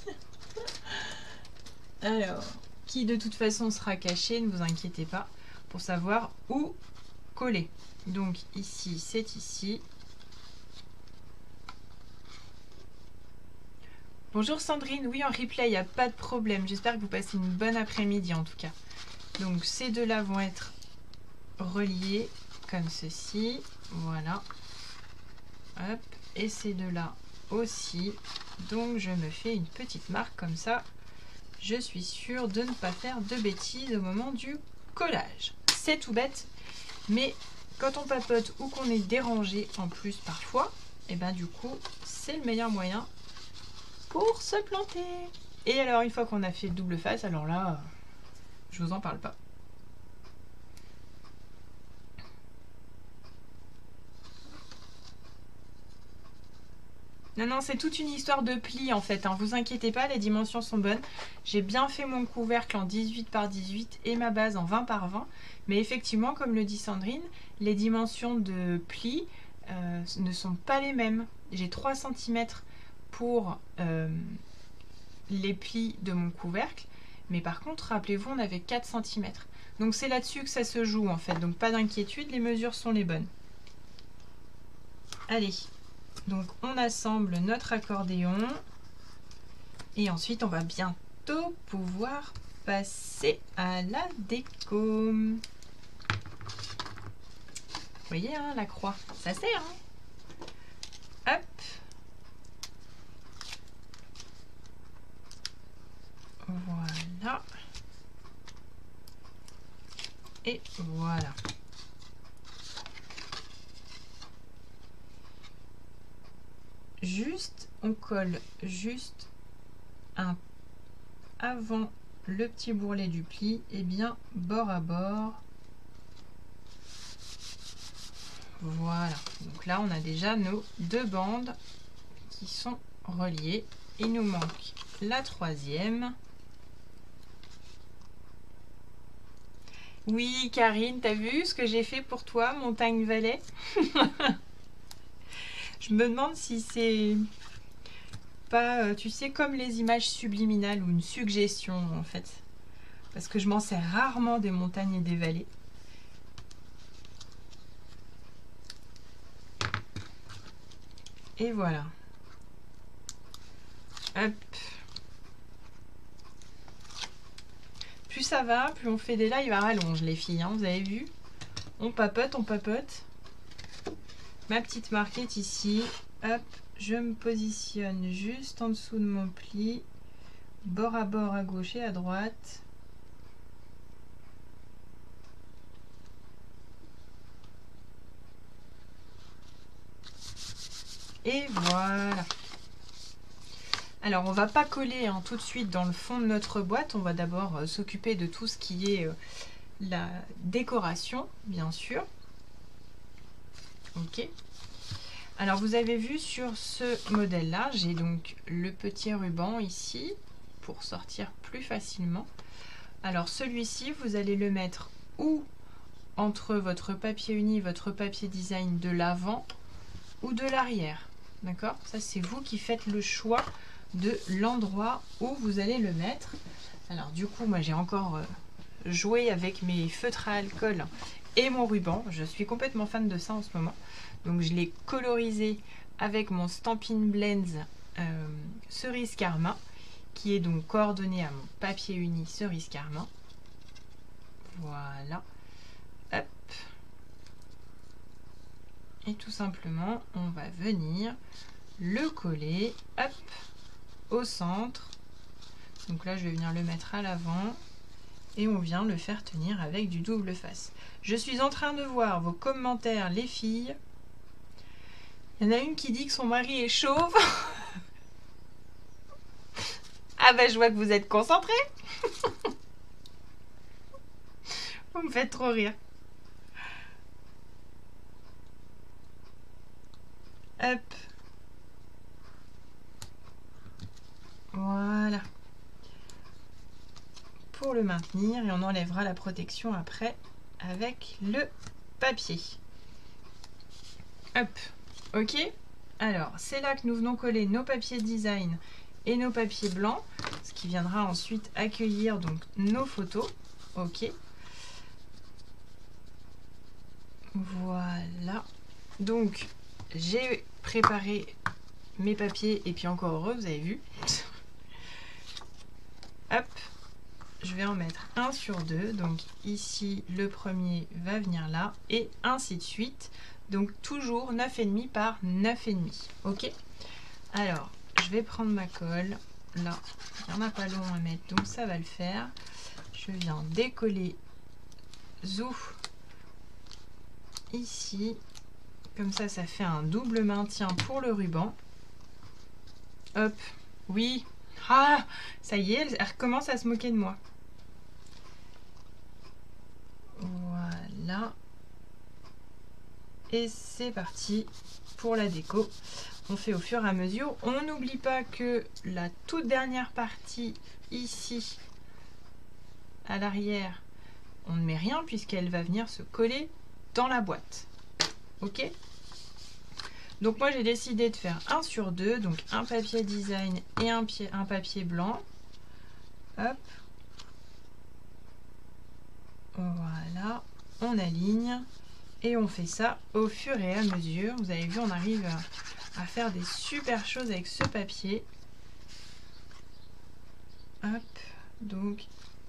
Alors, qui de toute façon sera caché, ne vous inquiétez pas, pour savoir où coller. Donc ici, c'est ici. Bonjour Sandrine, oui en replay, il n'y a pas de problème. J'espère que vous passez une bonne après-midi en tout cas. Donc ces deux-là vont être reliés comme ceci. Voilà. Hop. Et ces deux-là aussi. Donc je me fais une petite marque comme ça. Je suis sûre de ne pas faire de bêtises au moment du collage. C'est tout bête, mais quand on papote ou qu'on est dérangé en plus parfois, et ben du coup c'est le meilleur moyen pour pour se planter. Et alors une fois qu'on a fait le double face, alors là, je vous en parle pas. Non, non, c'est toute une histoire de plis en fait, hein. Vous inquiétez pas, les dimensions sont bonnes. J'ai bien fait mon couvercle en dix-huit par dix-huit et ma base en vingt par vingt. Mais effectivement, comme le dit Sandrine, les dimensions de plis euh, ne sont pas les mêmes. J'ai trois centimètres pour euh, les plis de mon couvercle. Mais par contre, rappelez-vous, on avait quatre centimètres. Donc c'est là-dessus que ça se joue en fait. Donc pas d'inquiétude, les mesures sont les bonnes. Allez. Donc on assemble notre accordéon et ensuite on va bientôt pouvoir passer à la déco. Vous voyez hein, la croix, ça sert. Hein, hop. Voilà. Et voilà. Juste, on colle juste un avant le petit bourrelet du pli et bien bord à bord. Voilà, donc là on a déjà nos deux bandes qui sont reliées. Il nous manque la troisième. Oui Karine, t'as vu ce que j'ai fait pour toi, Montagne Valley? Je me demande si c'est pas, euh, tu sais, comme les images subliminales ou une suggestion en fait. Parce que je m'en sers rarement des montagnes et des vallées. Et voilà. Hop. Plus ça va, plus on fait des lives à rallonge les filles, hein, vous avez vu? On papote, on papote. Ma petite marquette ici, hop, je me positionne juste en dessous de mon pli, bord à bord à gauche et à droite. Et voilà. Alors on va pas coller hein, tout de suite dans le fond de notre boîte, on va d'abord euh, s'occuper de tout ce qui est euh, la décoration, bien sûr. Ok. Alors vous avez vu sur ce modèle là, j'ai donc le petit ruban ici pour sortir plus facilement. Alors celui-ci, vous allez le mettre ou entre votre papier uni, votre papier design de l'avant ou de l'arrière. D'accord? Ça c'est vous qui faites le choix de l'endroit où vous allez le mettre. Alors du coup, moi j'ai encore euh, joué avec mes feutres à alcool et mon ruban. Je suis complètement fan de ça en ce moment. Donc je l'ai colorisé avec mon Stampin' Blends euh, cerise carmin, qui est donc coordonné à mon papier uni cerise carmin. Voilà. Hop. Et tout simplement, on va venir le coller, hop, au centre. Donc là, je vais venir le mettre à l'avant. Et on vient le faire tenir avec du double face. Je suis en train de voir vos commentaires, les filles. Il y en a une qui dit que son mari est chauve. Ah bah je vois que vous êtes concentrés. Vous me faites trop rire. Hop. Voilà. Pour le maintenir et on enlèvera la protection après avec le papier. Hop. Ok. Alors c'est là que nous venons coller nos papiers design et nos papiers blancs, ce qui viendra ensuite accueillir donc nos photos. Ok. Voilà. Donc j'ai préparé mes papiers et puis encore heureux, vous avez vu. Hop. Je vais en mettre un sur deux. Donc ici le premier va venir là et ainsi de suite. Donc toujours neuf virgule cinq par neuf virgule cinq. Ok. Alors je vais prendre ma colle. Là, il n'y en a pas long à mettre, donc ça va le faire. Je viens décoller zou ici. Comme ça, ça fait un double maintien pour le ruban. Hop. Oui. Ah, ça y est, elle, elle recommence à se moquer de moi. Voilà. Et c'est parti pour la déco. On fait au fur et à mesure. On n'oublie pas que la toute dernière partie ici, à l'arrière, on ne met rien puisqu'elle va venir se coller dans la boîte. Ok? Donc moi j'ai décidé de faire un sur deux, donc un papier design et un, un papier blanc. Hop. Voilà, on aligne et on fait ça au fur et à mesure. Vous avez vu, on arrive à, à faire des super choses avec ce papier. Hop, donc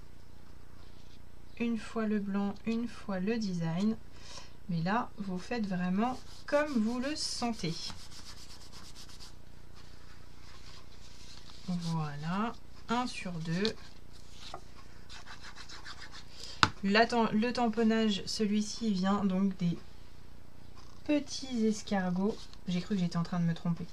une fois le blanc, une fois le design. Mais là, vous faites vraiment comme vous le sentez. Voilà, un sur deux. La, le tamponnage, celui-ci vient donc des petits escargots. J'ai cru que j'étais en train de me tromper.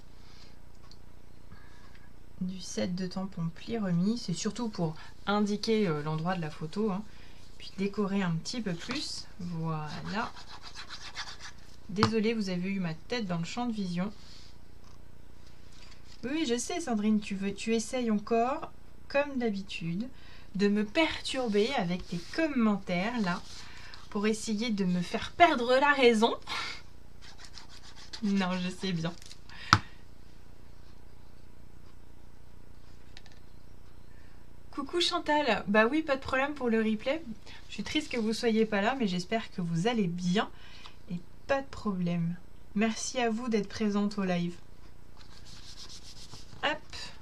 Du set de tampons pli remis. C'est surtout pour indiquer euh, l'endroit de la photo. Hein. Puis décorer un petit peu plus. Voilà. Désolée, vous avez eu ma tête dans le champ de vision. Oui, je sais Sandrine, tu, veux, tu essayes encore, comme d'habitude, de me perturber avec tes commentaires là, pour essayer de me faire perdre la raison. Non, je sais bien. Coucou Chantal, bah oui, pas de problème pour le replay. Je suis triste que vous soyez pas là, mais j'espère que vous allez bien et pas de problème. Merci à vous d'être présente au live. Hop.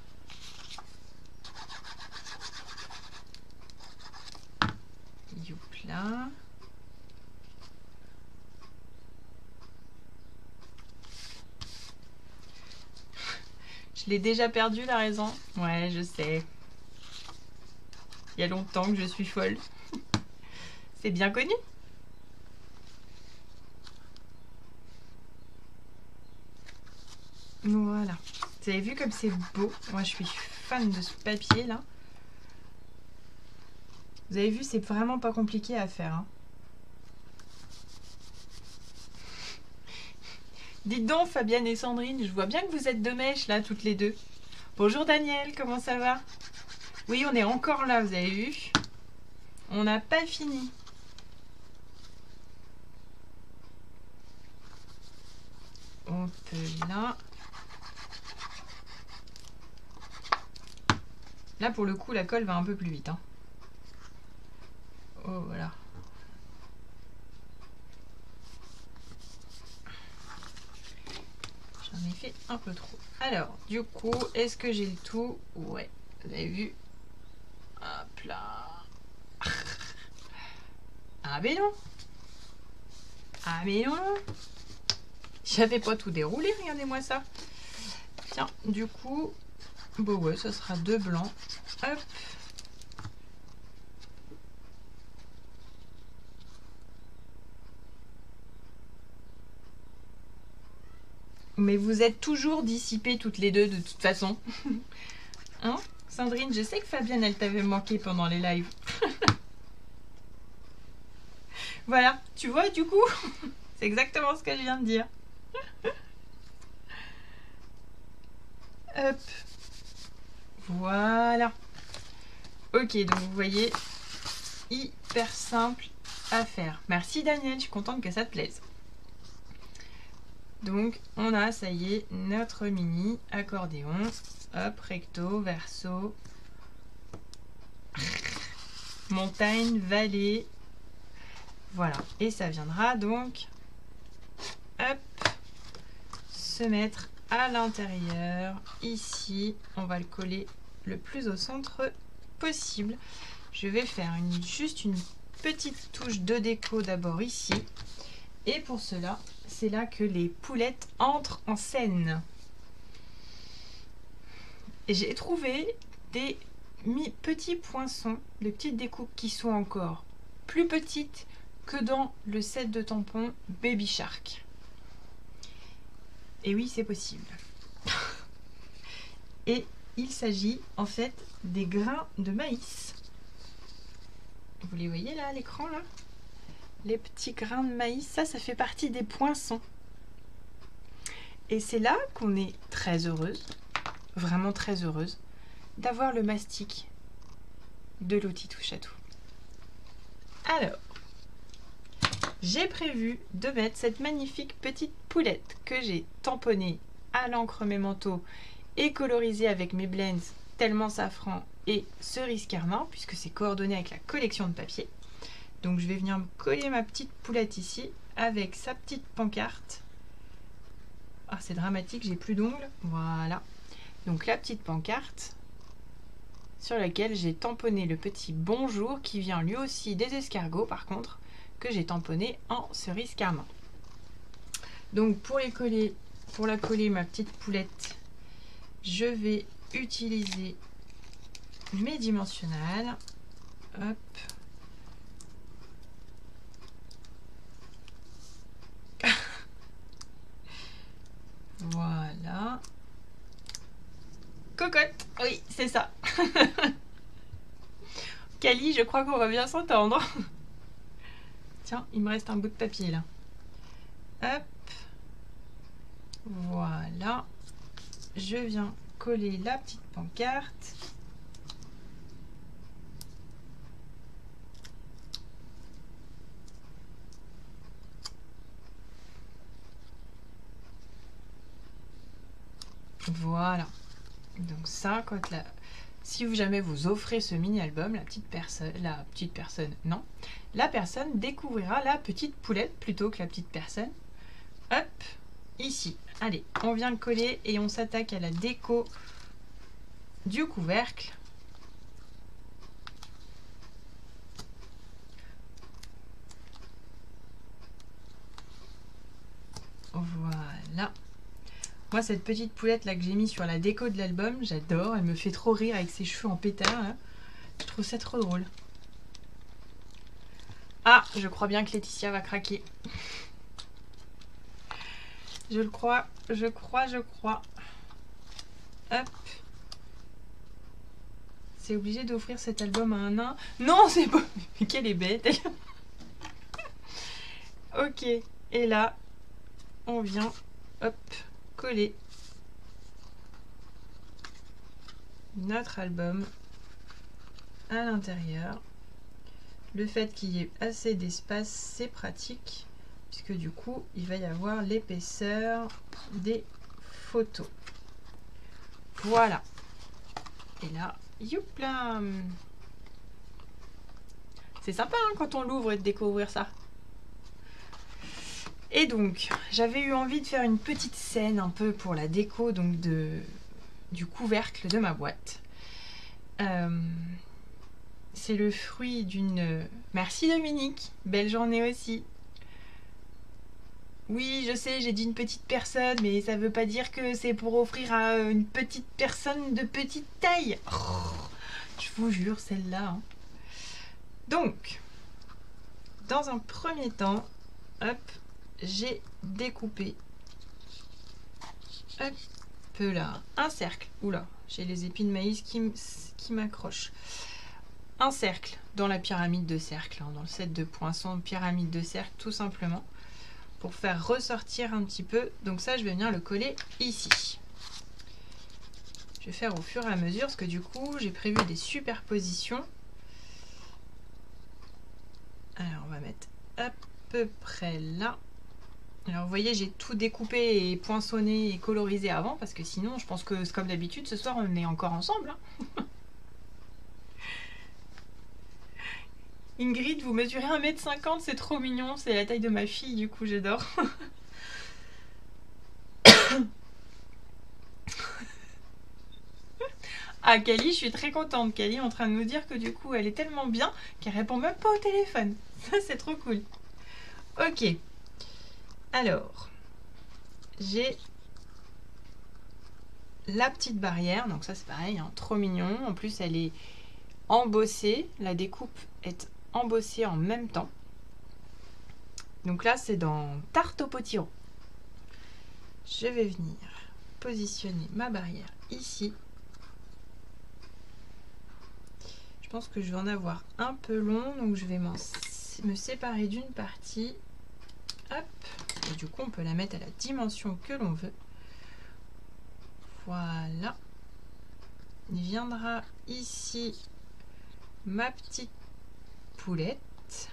Youpla. Je l'ai déjà perdu la raison. Ouais, je sais. Il y a longtemps que je suis folle. C'est bien connu. Voilà. Vous avez vu comme c'est beau. Moi, je suis fan de ce papier là. Vous avez vu, c'est vraiment pas compliqué à faire. Hein. Dites donc, Fabienne et Sandrine, je vois bien que vous êtes de mèche là, toutes les deux. Bonjour Daniel, comment ça va? Oui, on est encore là, vous avez vu? On n'a pas fini. On peut là. Là, pour le coup, la colle va un peu plus vite. Hein. Oh, voilà. J'en ai fait un peu trop. Alors, du coup, est-ce que j'ai le tout? Ouais, vous avez vu? Hop là. Ah mais non. Ah mais non. J'avais pas tout déroulé, regardez-moi ça. Tiens, du coup, bon ouais, ça sera deux blancs. Hop. Mais vous êtes toujours dissipées toutes les deux de toute façon. Hein, Sandrine, je sais que Fabienne, elle t'avait manqué pendant les lives. Voilà, tu vois, du coup, c'est exactement ce que je viens de dire. Hop. Voilà. Ok, donc vous voyez, hyper simple à faire. Merci Daniel, je suis contente que ça te plaise. Donc on a, ça y est, notre mini accordéon. Hop, recto, verso, montagne, vallée. Voilà, et ça viendra donc, hop, se mettre à l'intérieur. Ici, on va le coller le plus au centre possible. Je vais faire une, juste une petite touche de déco d'abord ici. Et pour cela, c'est là que les poulettes entrent en scène. Et j'ai trouvé des petits poinçons, des petites découpes qui sont encore plus petites que dans le set de tampons Baby Shark. Et oui, c'est possible. Et il s'agit en fait des grains de maïs. Vous les voyez là à l'écran là? Les petits grains de maïs, ça, ça fait partie des poinçons. Et c'est là qu'on est très heureuse, vraiment très heureuse, d'avoir le mastic de Lottie Touche à Tout. Alors, j'ai prévu de mettre cette magnifique petite poulette que j'ai tamponnée à l'encre Memento et colorisée avec mes blends tellement safran et cerise carmin, puisque c'est coordonné avec la collection de papier. Donc je vais venir me coller ma petite poulette ici avec sa petite pancarte. Ah, c'est dramatique, j'ai plus d'ongles. Voilà. Donc la petite pancarte sur laquelle j'ai tamponné le petit bonjour qui vient lui aussi des escargots par contre, que j'ai tamponné en cerise carmin. Donc pour les coller, pour la coller ma petite poulette, je vais utiliser mes dimensionnels. Hop. Voilà. Cocotte, oui, c'est ça. Cali, je crois qu'on va bien s'entendre. Tiens, il me reste un bout de papier là. Hop. Voilà. Je viens coller la petite pancarte. Voilà. Donc ça, quand la... si vous jamais vous offrez ce mini-album, la petite personne, la petite personne, non, la personne découvrira la petite poulette plutôt que la petite personne. Hop, ici. Allez, on vient de coller et on s'attaque à la déco du couvercle. Voilà. Moi, cette petite poulette là que j'ai mis sur la déco de l'album, j'adore. Elle me fait trop rire avec ses cheveux en pétard. Là. Je trouve ça trop drôle. Ah, je crois bien que Laetitia va craquer. Je le crois, je crois, je crois. Hop. C'est obligé d'offrir cet album à un nain. Non, c'est pas... Mais quelle est bête. Ok. Et là, on vient, hop, coller notre album à l'intérieur. Le fait qu'il y ait assez d'espace, c'est pratique, puisque du coup, il va y avoir l'épaisseur des photos. Voilà. Et là, youpla! C'est sympa hein, quand on l'ouvre et de découvrir ça. Et donc, j'avais eu envie de faire une petite scène un peu pour la déco donc de, du couvercle de ma boîte. Euh, c'est le fruit d'une... Merci Dominique, belle journée aussi. Oui, je sais, j'ai dit une petite personne, mais ça veut pas dire que c'est pour offrir à une petite personne de petite taille. Oh, je vous jure, celle-là. Hein. Donc, dans un premier temps, hop, j'ai découpé hop là, un cercle. Oula, j'ai les épis de maïs qui, qui m'accrochent. Un cercle dans la pyramide de cercle, hein, dans le set de poinçons, pyramide de cercle, tout simplement, pour faire ressortir un petit peu. Donc ça, je vais venir le coller ici. Je vais faire au fur et à mesure, parce que du coup, j'ai prévu des superpositions. Alors, on va mettre à peu près là. Alors vous voyez, j'ai tout découpé et poinçonné et colorisé avant, parce que sinon, je pense que comme d'habitude, ce soir, on est encore ensemble. Hein. Ingrid, vous mesurez un mètre cinquante, c'est trop mignon, c'est la taille de ma fille, du coup, j'adore. Ah, Kali, je suis très contente. Kali est en train de nous dire que du coup, elle est tellement bien qu'elle répond même pas au téléphone. Ça, c'est trop cool. Ok. Alors, j'ai la petite barrière. Donc ça, c'est pareil, hein, trop mignon. En plus, elle est embossée. La découpe est embossée en même temps. Donc là, c'est dans Tarte au potiron. Je vais venir positionner ma barrière ici. pense que je vais en avoir un peu long, donc je vais m'en me séparer d'une partie. Hop, et du coup on peut la mettre à la dimension que l'on veut. Voilà. Il viendra ici ma petite poulette.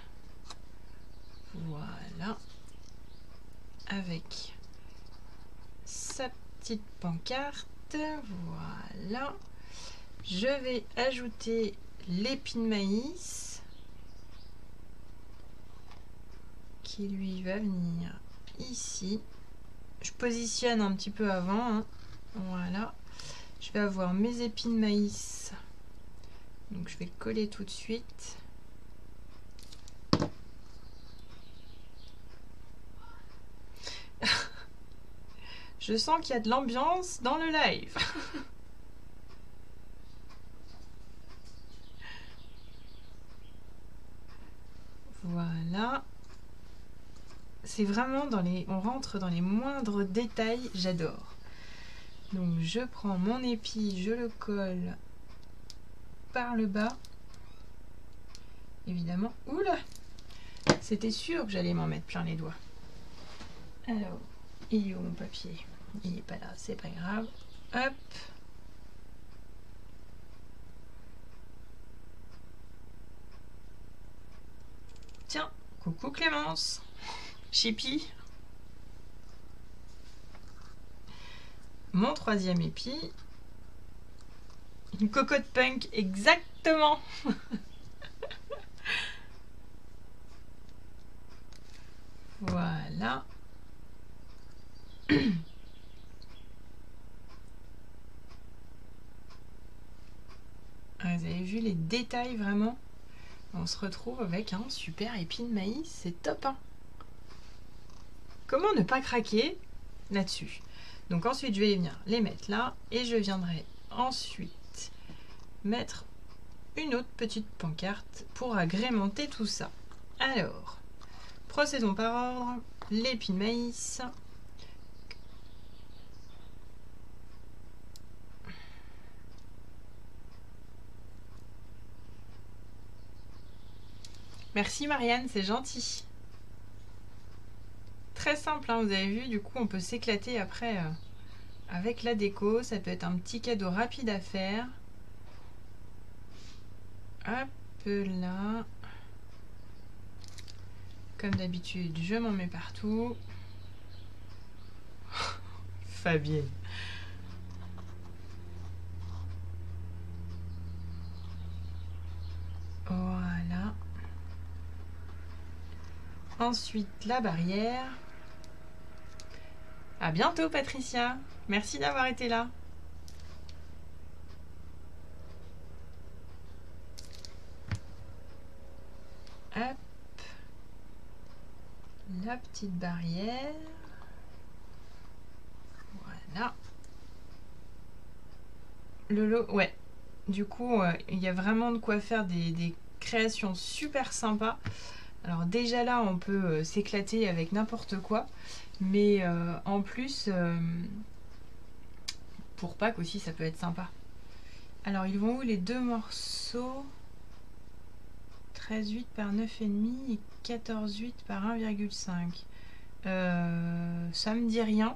Voilà. Avec sa petite pancarte. Voilà. Je vais ajouter l'épi de maïs qui lui va venir ici. Je positionne un petit peu avant, hein. Voilà. Je vais avoir mes épis de maïs. Donc je vais coller tout de suite. Je sens qu'il y a de l'ambiance dans le live. Voilà. C'est vraiment dans les... On rentre dans les moindres détails, j'adore. Donc je prends mon épi, je le colle par le bas. Évidemment. Oula! C'était sûr que j'allais m'en mettre plein les doigts. Alors, il est où mon papier? Il n'est pas là, c'est pas grave. Hop! Tiens, coucou Clémence! Chippy! Mon troisième épi. Une cocotte punk, exactement. Voilà. Vous avez vu les détails vraiment? On se retrouve avec un super épi de maïs, c'est top, hein. Comment ne pas craquer là-dessus? Donc ensuite je vais venir les mettre là et je viendrai ensuite mettre une autre petite pancarte pour agrémenter tout ça. Alors, procédons par ordre. L'épi de maïs. Merci Marianne, c'est gentil. Très simple, hein, vous avez vu, du coup on peut s'éclater après euh, avec la déco. Ça peut être un petit cadeau rapide à faire. Hop là. Comme d'habitude, je m'en mets partout. Fabienne. Voilà. Ensuite, la barrière. À bientôt, Patricia. Merci d'avoir été là. Hop. La petite barrière. Voilà. Le lot, ouais. Du coup, euh, il y a vraiment de quoi faire des, des créations super sympas. Alors déjà là, on peut euh, s'éclater avec n'importe quoi. Mais euh, en plus, euh, pour Pâques aussi, ça peut être sympa. Alors, ils vont où les deux morceaux? treize virgule huit par neuf virgule cinq et quatorze virgule huit par un virgule cinq. Euh, ça me dit rien.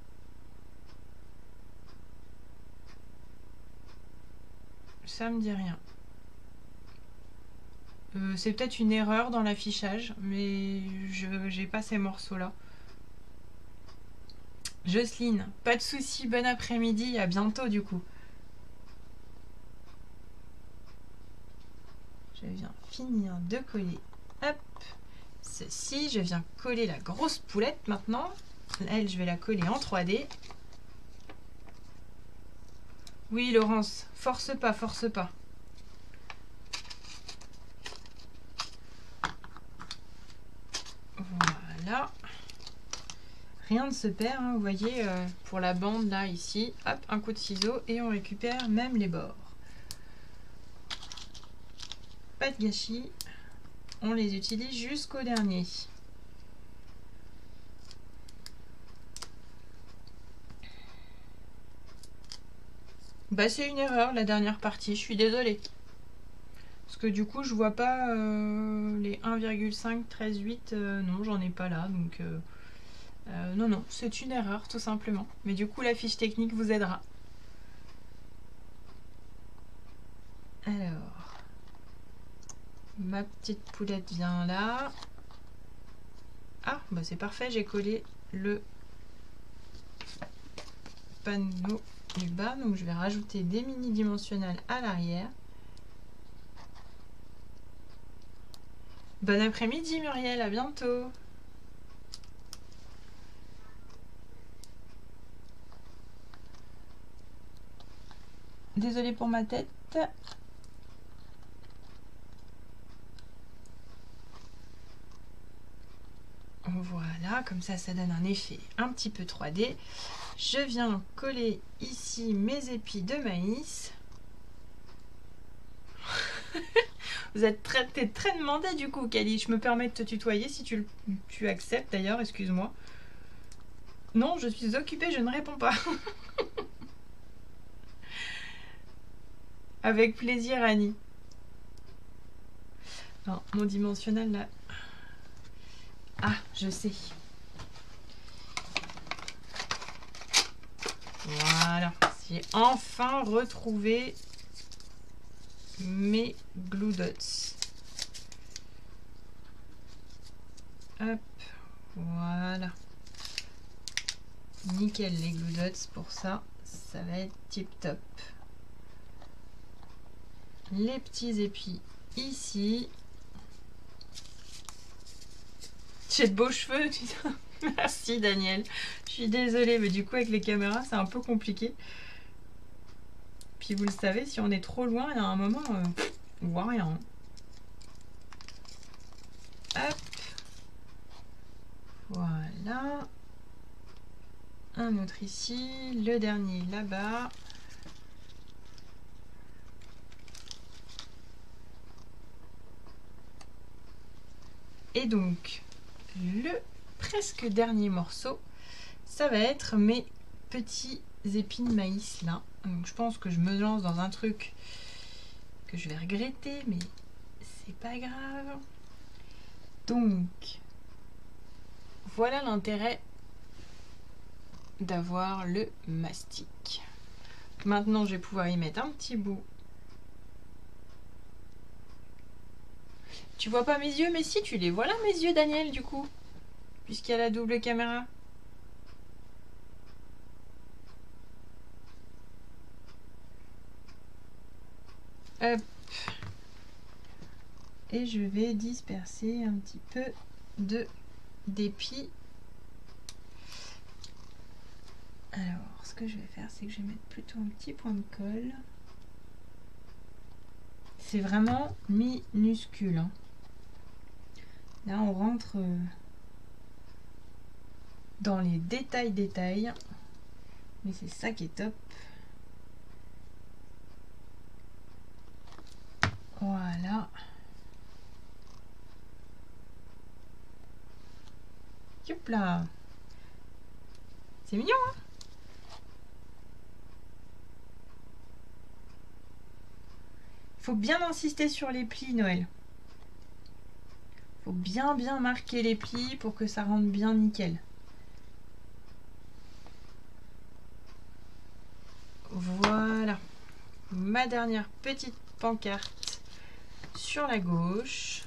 Ça me dit rien. Euh, c'est peut-être une erreur dans l'affichage, mais je j'ai pas ces morceaux-là. Jocelyne, pas de souci, bon après-midi, à bientôt du coup. Je viens finir de coller, hop, ceci. Je viens coller la grosse poulette maintenant. Elle, je vais la coller en trois D. Oui, Laurence, force pas, force pas. Voilà. Rien ne se perd, hein, vous voyez, euh, pour la bande là, ici, hop, un coup de ciseau et on récupère même les bords. Pas de gâchis, on les utilise jusqu'au dernier. Bah c'est une erreur la dernière partie, je suis désolée. Parce que du coup, je vois pas euh, les un virgule cinq, treize, huit. Euh, non, j'en ai pas là. Donc, euh, euh, non, non, c'est une erreur, tout simplement. Mais du coup, la fiche technique vous aidera. Alors, ma petite poulette vient là. Ah, bah c'est parfait, j'ai collé le panneau du bas. Donc, je vais rajouter des mini dimensionnels à l'arrière. Bon après-midi Muriel, à bientôt. Désolée pour ma tête. Voilà, comme ça, ça donne un effet un petit peu trois D. Je viens coller ici mes épis de maïs. Vous êtes très, t'es très demandé du coup, Kali. Je me permets de te tutoyer si tu, tu acceptes d'ailleurs, excuse-moi. Non, je suis occupée, je ne réponds pas. Avec plaisir, Annie. Non, mon dimensionnel là. Ah, je sais. Voilà, j'ai enfin retrouvé mes glue dots. Hop, voilà. Nickel les glue dots pour ça, ça va être tip top. Les petits épis ici. J'ai de beaux cheveux, merci Daniel. Je suis désolée, mais du coup avec les caméras c'est un peu compliqué. Puis vous le savez, si on est trop loin, il y a un moment, euh, on voit rien. Hop. Voilà. Un autre ici, le dernier là-bas. Et donc, le presque dernier morceau, ça va être mes petits épis de maïs là. Donc je pense que je me lance dans un truc que je vais regretter, mais c'est pas grave. Donc, voilà l'intérêt d'avoir le mastic. Maintenant, je vais pouvoir y mettre un petit bout. Tu vois pas mes yeux, mais si, tu les vois là, mes yeux, Daniel, du coup, puisqu'il y a la double caméra. Hop. Et je vais disperser un petit peu de d'épis. Alors, ce que je vais faire, c'est que je vais mettre plutôt un petit point de colle. C'est vraiment minuscule, hein. Là, on rentre dans les détails détails, mais c'est ça qui est top. Voilà. Youp là. C'est mignon, hein? Faut bien insister sur les plis, Noël. Faut bien bien marquer les plis pour que ça rentre bien nickel. Voilà. Ma dernière petite pancarte sur la gauche.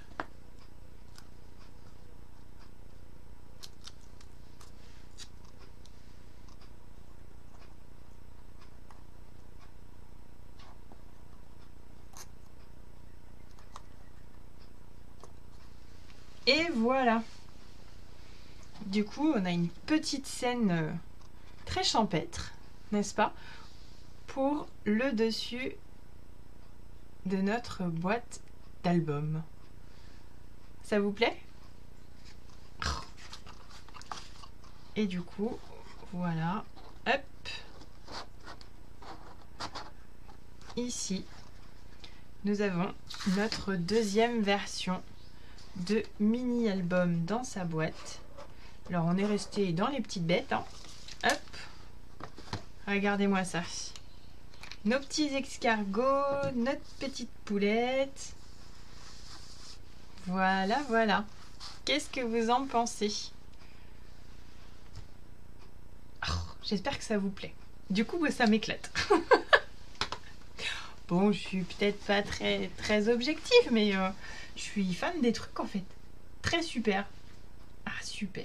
Et voilà. Du coup, on a une petite scène très champêtre, n'est-ce pas, pour le dessus de notre boîte d'album. Ça vous plaît? Et du coup, voilà, hop, ici, nous avons notre deuxième version de mini-album dans sa boîte. Alors, on est resté dans les petites bêtes, hein. Hop, regardez-moi ça. Nos petits escargots, notre petite poulette. Voilà, voilà. Qu'est-ce que vous en pensez? Oh, j'espère que ça vous plaît. Du coup, ça m'éclate. Bon, je suis peut-être pas très, très objective, mais euh, je suis fan des trucs en fait. Très super. Ah, super.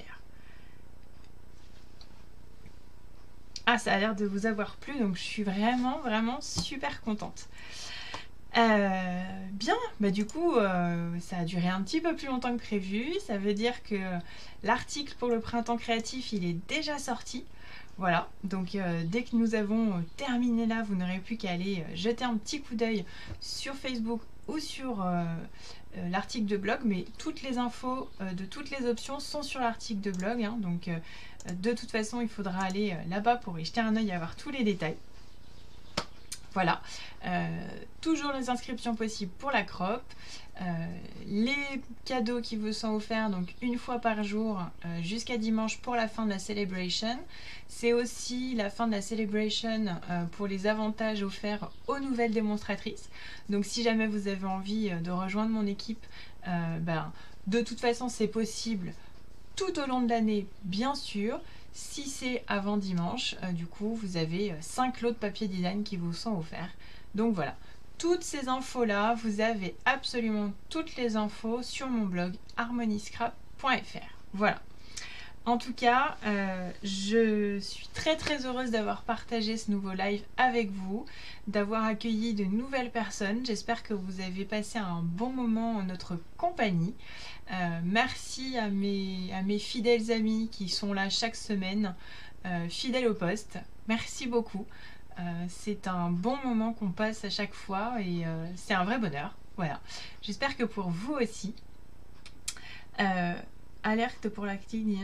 Ah, ça a l'air de vous avoir plu, donc je suis vraiment, vraiment super contente. Euh, bien, bah du coup, euh, ça a duré un petit peu plus longtemps que prévu. Ça veut dire que l'article pour le printemps créatif, il est déjà sorti. Voilà, donc euh, dès que nous avons terminé là, vous n'aurez plus qu'à aller euh, jeter un petit coup d'œil sur Facebook ou sur euh, euh, l'article de blog. Mais toutes les infos euh, de toutes les options sont sur l'article de blog. Hein, donc euh, de toute façon, il faudra aller euh, là-bas pour y jeter un œil et avoir tous les détails. Voilà, euh, toujours les inscriptions possibles pour la crop, euh, les cadeaux qui vous sont offerts donc une fois par jour euh, jusqu'à dimanche pour la fin de la celebration. C'est aussi la fin de la celebration euh, pour les avantages offerts aux nouvelles démonstratrices. Donc si jamais vous avez envie de rejoindre mon équipe, euh, ben, de toute façon c'est possible tout au long de l'année, bien sûr. Si c'est avant dimanche, euh, du coup, vous avez cinq lots de papier design qui vous sont offerts. Donc voilà, toutes ces infos-là, vous avez absolument toutes les infos sur mon blog harmonyscrap point F R. Voilà. En tout cas, euh, je suis très très heureuse d'avoir partagé ce nouveau live avec vous, d'avoir accueilli de nouvelles personnes. J'espère que vous avez passé un bon moment en notre compagnie. Euh, merci à mes, à mes fidèles amis qui sont là chaque semaine, euh, fidèles au poste. Merci beaucoup. Euh, c'est un bon moment qu'on passe à chaque fois et euh, c'est un vrai bonheur. Voilà. J'espère que pour vous aussi. Euh, Alerte pour l'acting.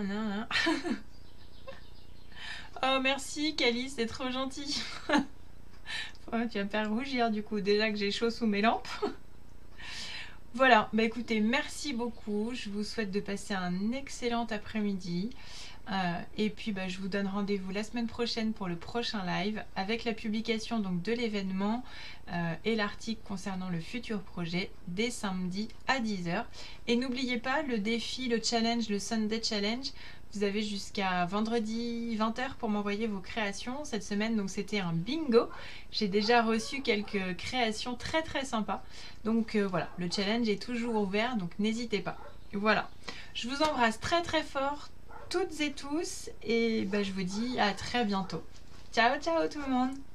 Oh merci Cali, c'est trop gentil. Oh, tu vas me faire rougir du coup, déjà que j'ai chaud sous mes lampes. Voilà, bah écoutez, merci beaucoup. Je vous souhaite de passer un excellent après-midi. Euh, et puis bah, je vous donne rendez-vous la semaine prochaine pour le prochain live avec la publication donc de l'événement euh, et l'article concernant le futur projet dès samedi à dix heures. Et n'oubliez pas le défi, le challenge, le Sunday Challenge. Vous avez jusqu'à vendredi vingt heures pour m'envoyer vos créations. Cette semaine, donc c'était un bingo. J'ai déjà reçu quelques créations très très sympas. Donc euh, voilà, le challenge est toujours ouvert, donc n'hésitez pas. Voilà, je vous embrasse très très fort toutes et tous et bah, je vous dis à très bientôt. Ciao ciao tout le monde.